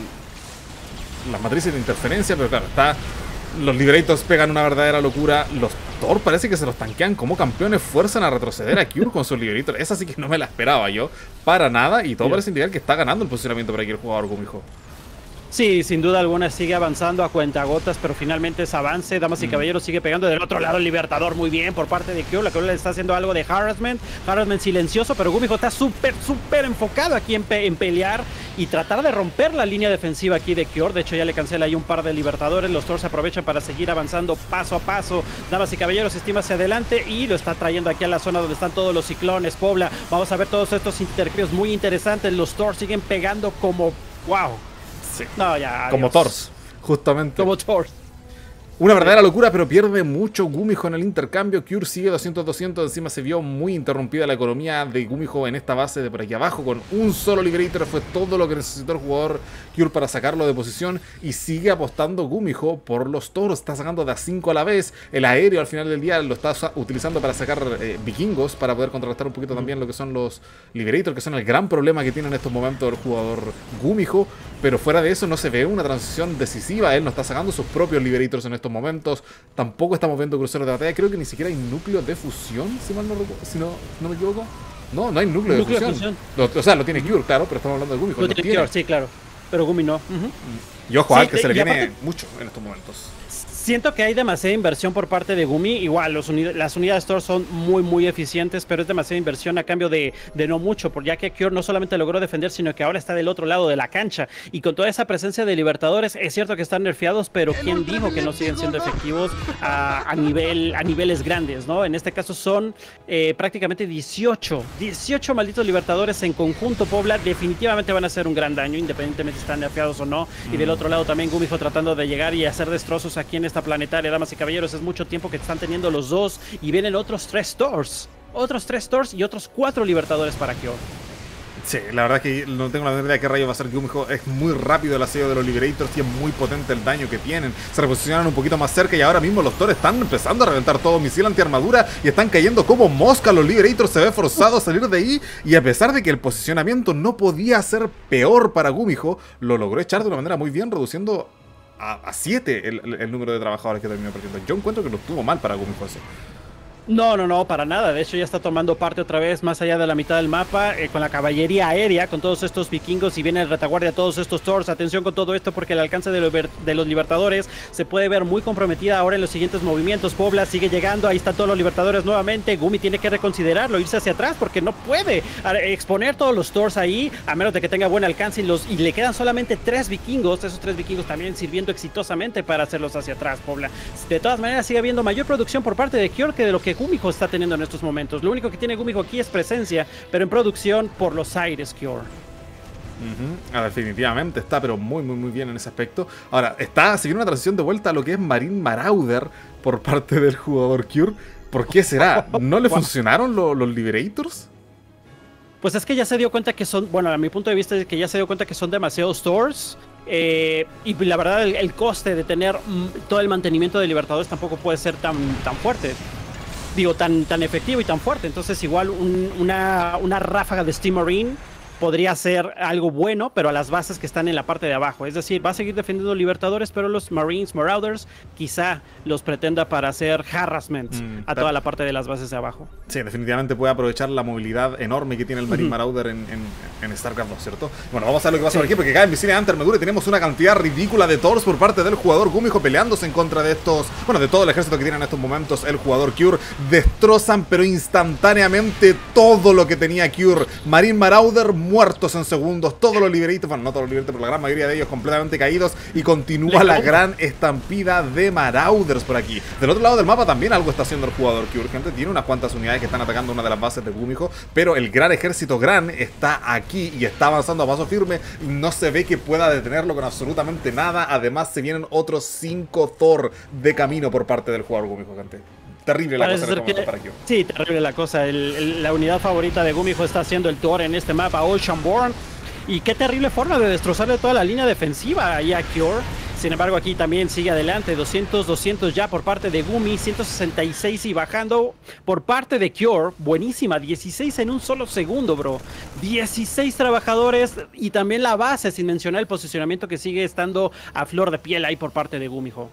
las matrices de interferencia, pero claro, está... Los Liberators pegan una verdadera locura. Los Thor parece que se los tanquean como campeones. Fuerzan a retroceder a Cure con sus Liberators. Esa sí que no me la esperaba yo. Para nada. Y todo Bien. parece indicar que está ganando el posicionamiento por aquí el jugador Gumijo. Sí, sin duda alguna sigue avanzando a cuentagotas, pero finalmente es avance. Damas y caballeros, sigue pegando del otro lado el Libertador muy bien por parte de Kyo. La Kyo le está haciendo algo de harassment. Harassment silencioso, pero Gumijo está súper, súper enfocado aquí en, pe en pelear y tratar de romper la línea defensiva aquí de Kyo. De hecho, ya le cancela ahí un par de Libertadores. Los Thor se aprovechan para seguir avanzando paso a paso. Damas y caballeros, estima hacia adelante y lo está trayendo aquí a la zona donde están todos los ciclones. Pobla, vamos a ver todos estos intercambios muy interesantes. Los Thor siguen pegando como... ¡Wow! Sí. No, ya. Como adiós. Thors, justamente. Como Thor. Una verdadera locura, pero pierde mucho Gumijo en el intercambio. Cure sigue doscientos doscientos. Encima se vio muy interrumpida la economía de Gumijo en esta base de por aquí abajo. Con un solo Liberator fue todo lo que necesitó el jugador Cure para sacarlo de posición. Y sigue apostando Gumijo por los Toros. Está sacando de a cinco a la vez. El aéreo al final del día lo está utilizando para sacar eh, vikingos. Para poder contrarrestar un poquito también lo que son los Liberators, que son el gran problema que tiene en estos momentos el jugador Gumijo. Pero fuera de eso no se ve una transición decisiva. Él no está sacando sus propios Liberators en estos momentos. Tampoco estamos viendo cruceros de batalla. Creo que ni siquiera hay núcleos de fusión, si mal no, si no, no me equivoco. No, no hay núcleo, núcleo de fusión. De fusión. Lo, o sea, lo tiene Cure, claro, pero estamos hablando de Gumi. Lo tiene, tiene Cure, sí, claro. Pero Gumi no. Uh-huh. Y ojo, sí, que se le viene aparte, mucho en estos momentos. Siento que hay demasiada inversión por parte de Gumi. Igual, los uni las unidades Thor son muy, muy eficientes, pero es demasiada inversión a cambio de, de no mucho, por ya que Cure no solamente logró defender, sino que ahora está del otro lado de la cancha. Y con toda esa presencia de Libertadores, es cierto que están nerfeados, pero ¿quién dijo que no siguen siendo efectivos a, a, nivel, a niveles grandes, ¿no? En este caso son eh, prácticamente dieciocho, dieciocho malditos Libertadores en conjunto, Pobla. Definitivamente van a hacer un gran daño, independientemente si están nerfeados o no. Mm. Y del otro lado también Gumijo tratando de llegar y hacer destrozos aquí en esta planetaria, damas y caballeros. Es mucho tiempo que están teniendo los dos y vienen otros tres Thors, otros tres Thors y otros cuatro Libertadores para Kyo. Sí, la verdad que no tengo la menor idea de qué rayo va a ser Gumijo. Es muy rápido el asedio de los Liberators y es muy potente el daño que tienen. Se reposicionan un poquito más cerca y ahora mismo los Thor están empezando a reventar todo misil antiarmadura y están cayendo como mosca. Los Liberators se ve forzado a salir de ahí y a pesar de que el posicionamiento no podía ser peor para Gumijo, lo logró echar de una manera muy bien, reduciendo a siete el, el, el número de trabajadores que terminó perdiendo. Yo encuentro que lo estuvo mal para Gumijo eso. No, no, no, para nada. De hecho, ya está tomando parte otra vez más allá de la mitad del mapa, eh, con la caballería aérea, con todos estos vikingos, y viene el retaguardia, todos estos Thors. Atención con todo esto, porque el alcance de los, de los Libertadores se puede ver muy comprometida ahora en los siguientes movimientos. Pobla sigue llegando, ahí están todos los Libertadores nuevamente. Gumi tiene que reconsiderarlo, irse hacia atrás, porque no puede exponer todos los Thors ahí, a menos de que tenga buen alcance, y, los, y le quedan solamente tres vikingos. Esos tres vikingos también sirviendo exitosamente para hacerlos hacia atrás, Pobla. De todas maneras, sigue habiendo mayor producción por parte de Kyor que de lo que Gumijo está teniendo en estos momentos. Lo único que tiene Gumijo aquí es presencia, pero en producción por los aires Kyor. Uh-huh. Ah, definitivamente está, pero muy, muy, muy bien en ese aspecto. Ahora, está siguiendo una transición de vuelta a lo que es Marine Marauder por parte del jugador Kyor. ¿Por qué será? ¿No le funcionaron lo, los Liberators? Pues es que ya se dio cuenta que son, bueno, a mi punto de vista es que ya se dio cuenta que son demasiados Thors. Eh, y la verdad el, el coste de tener mm, todo el mantenimiento de Libertadores tampoco puede ser tan, tan fuerte. Digo, tan, tan efectivo y tan fuerte. Entonces igual un, una, una ráfaga de Steam Marine podría ser algo bueno, pero a las bases que están en la parte de abajo. Es decir, va a seguir defendiendo Libertadores, pero los Marines, Marauders, quizá los pretenda para hacer harassment mm, a toda la parte de las bases de abajo. Sí, definitivamente puede aprovechar la movilidad enorme que tiene el Marine Marauder en, en, en StarCraft dos, ¿cierto? Bueno, vamos a ver lo que pasa sí. por aquí, porque caen misiles anti-armadura y tenemos una cantidad ridícula de Thors por parte del jugador Gumijo peleándose en contra de estos, bueno, de todo el ejército que tiene en estos momentos el jugador Kyor. Destrozan, pero instantáneamente, todo lo que tenía Kyor. Marine Marauder muertos en segundos, todos los Liberators, bueno, no todos los Liberators, pero la gran mayoría de ellos completamente caídos, y continúa la gran estampida de Marauders por aquí. Del otro lado del mapa también algo está haciendo el jugador Kyor, gente, tiene unas cuantas unidades que están atacando una de las bases de Gumijo, pero el gran ejército gran está aquí y está avanzando a paso firme, y no se ve que pueda detenerlo con absolutamente nada. Además se vienen otros cinco Thor de camino por parte del jugador Gumijo, gente. Terrible la Parece cosa en este momento para Kyo. Sí, terrible la cosa. El, el, la unidad favorita de Gumijo está haciendo el Thor en este mapa, Oceanborn. Y qué terrible forma de destrozarle toda la línea defensiva ahí a Kyor. Sin embargo, aquí también sigue adelante. doscientos, doscientos ya por parte de Gumi. ciento sesenta y seis y bajando por parte de Kyor. Buenísima. dieciséis en un solo segundo, bro. dieciséis trabajadores. Y también la base, sin mencionar el posicionamiento que sigue estando a flor de piel ahí por parte de Gumijo.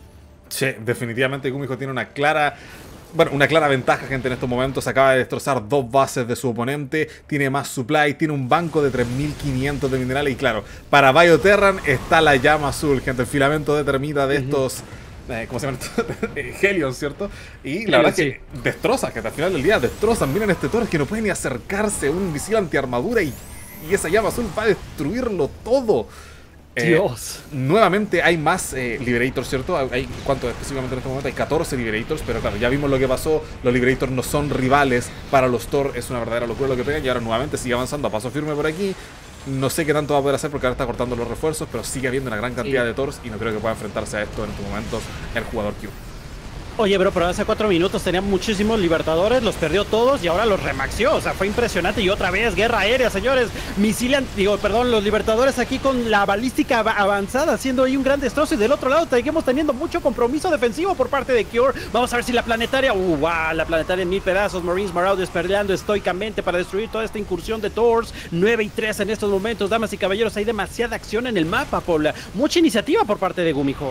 Sí, definitivamente Gumijo tiene una clara... Bueno, una clara ventaja, gente, en estos momentos. Acaba de destrozar dos bases de su oponente. Tiene más supply, tiene un banco de tres mil quinientos de minerales. Y claro, para Bioterran está la llama azul, gente. El filamento de termita de estos... Eh, ¿Cómo se llama esto? Helion, ¿cierto? Y la Helion, verdad es que sí. destroza, que al final del día destrozan. Miren este Thor, es que no puede ni acercarse. Un misil antiarmadura y, y esa llama azul va a destruirlo todo. Eh, Dios. Nuevamente hay más eh, Liberators, ¿cierto? Hay, ¿cuánto específicamente en este momento? Hay catorce Liberators, pero claro, ya vimos lo que pasó. Los Liberators no son rivales para los Thor. Es una verdadera locura lo que pegan. Y ahora nuevamente sigue avanzando a paso firme por aquí. No sé qué tanto va a poder hacer porque ahora está cortando los refuerzos, pero sigue habiendo una gran cantidad sí. de Thors y no creo que pueda enfrentarse a esto en estos momentos el jugador Q. Oye, bro, pero hace cuatro minutos tenía muchísimos Libertadores, los perdió todos y ahora los remaxió. O sea, fue impresionante. Y otra vez, guerra aérea, señores. Misil, digo, perdón, los Libertadores aquí con la balística avanzada, haciendo ahí un gran destrozo. Y del otro lado seguimos teniendo mucho compromiso defensivo por parte de Kyor. Vamos a ver si la planetaria, uh, wow, la planetaria en mil pedazos. Marines Marauders peleando estoicamente para destruir toda esta incursión de Thors. nueve y tres en estos momentos, damas y caballeros. Hay demasiada acción en el mapa, Paula. Mucha iniciativa por parte de Gumijo.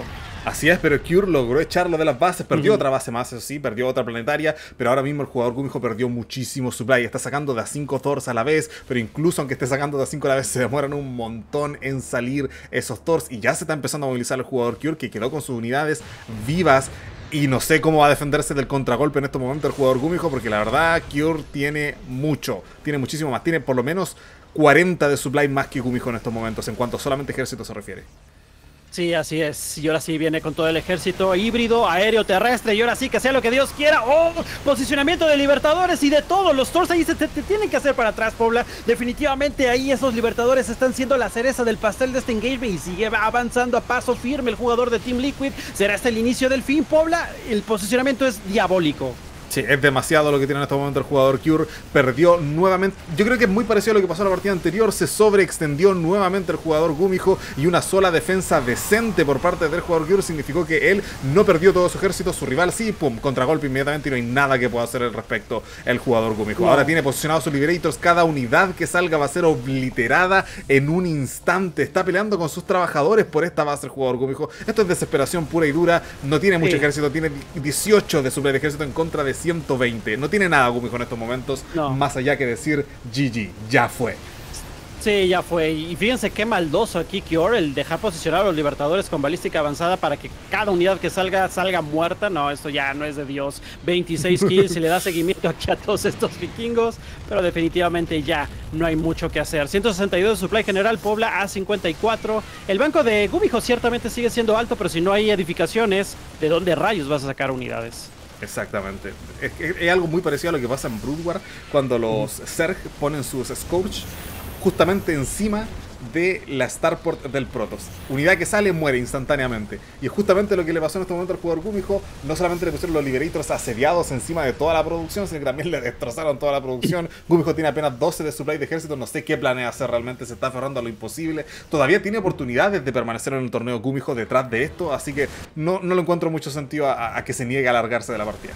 Así es, pero Cure logró echarlo de las bases, perdió Uh-huh. otra base más, eso sí, perdió otra planetaria, pero ahora mismo el jugador Gumijo perdió muchísimo supply, está sacando de a cinco Thors a la vez, pero incluso aunque esté sacando de a cinco a la vez, se demoran un montón en salir esos Thors, y ya se está empezando a movilizar el jugador Cure, que quedó con sus unidades vivas, y no sé cómo va a defenderse del contragolpe en estos momentos el jugador Gumijo, porque la verdad Cure tiene mucho, tiene muchísimo más, tiene por lo menos cuarenta de supply más que Gumijo en estos momentos, en cuanto solamente ejército se refiere. Sí, así es. Y ahora sí viene con todo el ejército híbrido, aéreo, terrestre. Y ahora sí que sea lo que Dios quiera. ¡Oh! Posicionamiento de libertadores y de todos los Thors ahí se te, te tienen que hacer para atrás, Pobla. Definitivamente ahí esos libertadores están siendo la cereza del pastel de este engagement. Y sigue avanzando a paso firme el jugador de Team Liquid. ¿Será este el inicio del fin, Pobla? El posicionamiento es diabólico. Sí, es demasiado lo que tiene en este momento el jugador Cure. Perdió nuevamente. Yo creo que es muy parecido a lo que pasó en la partida anterior. Se sobreextendió nuevamente el jugador Gumijo. Y una sola defensa decente por parte del jugador Cure significó que él no perdió todo su ejército. Su rival sí, pum, contragolpe inmediatamente. Y no hay nada que pueda hacer al respecto el jugador Gumijo. No. Ahora tiene posicionados sus Liberators. Cada unidad que salga va a ser obliterada en un instante. Está peleando con sus trabajadores por esta base el jugador Gumijo. Esto es desesperación pura y dura. No tiene mucho sí. ejército. Tiene dieciocho de supply de ejército en contra de ciento veinte. No tiene nada Gumijo en estos momentos, no. más allá que decir G G, ya fue. Sí, ya fue. Y fíjense qué maldoso aquí Cure, el dejar posicionar a los libertadores con balística avanzada para que cada unidad que salga, salga muerta. No, esto ya no es de Dios. veintiséis kills y le da seguimiento aquí a todos estos vikingos, pero definitivamente ya no hay mucho que hacer. ciento sesenta y dos de supply general, Pobla a cincuenta y cuatro. El banco de Gumijo ciertamente sigue siendo alto, pero si no hay edificaciones, ¿de dónde rayos vas a sacar unidades? Exactamente. Es, es, es algo muy parecido a lo que pasa en Brood War, cuando los mm. Zerg ponen sus Scourge justamente encima de la Starport del Protoss. Unidad que sale muere instantáneamente. Y es justamente lo que le pasó en este momento al jugador Gumijo. No solamente le pusieron los Liberators asediados encima de toda la producción, sino que también le destrozaron toda la producción. Gumijo tiene apenas doce de supply de ejército. No sé qué planea hacer realmente. Se está aferrando a lo imposible. Todavía tiene oportunidades de permanecer en el torneo Gumijo detrás de esto. Así que no, no le encuentro mucho sentido a, a que se niegue a alargarse de la partida.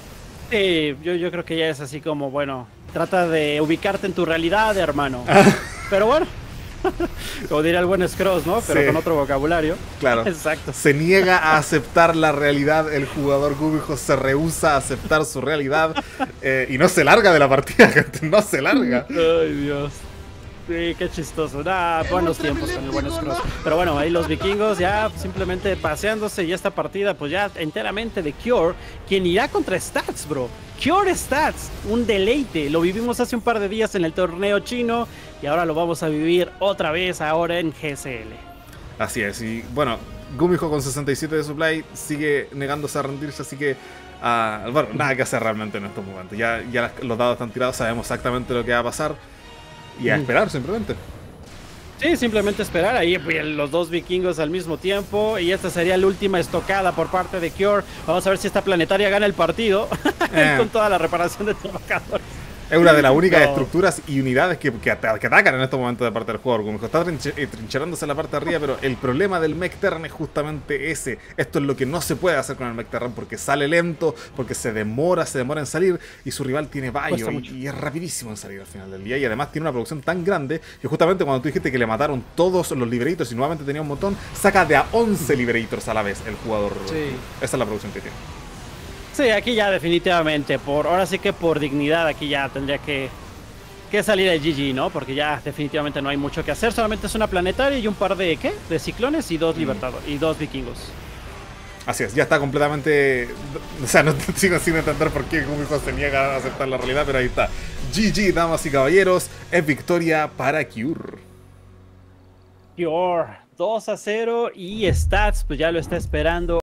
Sí, yo, yo creo que ya es así como, bueno, trata de ubicarte en tu realidad, hermano. Pero bueno, como diría el buen Scrooge, ¿no? Pero sí. con otro vocabulario. Claro. Exacto. Se niega a aceptar la realidad. El jugador Gumijo se rehúsa a aceptar su realidad. Eh, y no se larga de la partida, gente. No se larga. Ay, Dios. Sí, qué chistoso. Ah, buenos tiempos con el buen Scrooge. Pero bueno, ahí los vikingos ya simplemente paseándose. Y esta partida, pues ya enteramente de Cure. Quien irá contra Stats, bro. Cure Stats, un deleite. Lo vivimos hace un par de días en el torneo chino. Y ahora lo vamos a vivir otra vez ahora en G S L. Así es. Y bueno, Gumijo con sesenta y siete de supply sigue negándose a rendirse. Así que, uh, bueno, nada que hacer realmente en estos momentos. Ya, ya los dados están tirados. Sabemos exactamente lo que va a pasar. Y a esperar simplemente. Sí, simplemente esperar. Ahí pues, los dos vikingos al mismo tiempo. Y esta sería la última estocada por parte de Cure. Vamos a ver si esta planetaria gana el partido. Eh. Con toda la reparación de trabajadores. Es una de las únicas no. estructuras y unidades que, que, que atacan en estos momentos de parte del jugador. Como está trincherándose en la parte de arriba, pero el problema del Mech Terran es justamente ese. Esto es lo que no se puede hacer con el Mech Terran porque sale lento, porque se demora, se demora en salir y su rival tiene Bayo y, y es rapidísimo en salir al final del día. Y además tiene una producción tan grande que justamente cuando tú dijiste que le mataron todos los Liberators y nuevamente tenía un montón, saca de a once Liberators a la vez el jugador. Sí. Esa es la producción que tiene. Sí, aquí ya definitivamente, por ahora sí que por dignidad aquí ya tendría que, que salir el G G, ¿no? Porque ya definitivamente no hay mucho que hacer, solamente es una planetaria y un par de, ¿qué? De ciclones y dos mm. libertadores, y dos vikingos. Así es, ya está completamente... O sea, no sigo sin entender por qué Gumijo se niega a aceptar la realidad, pero ahí está. G G, damas y caballeros, es victoria para Cure. Cure, dos a cero y Stats, pues ya lo está esperando.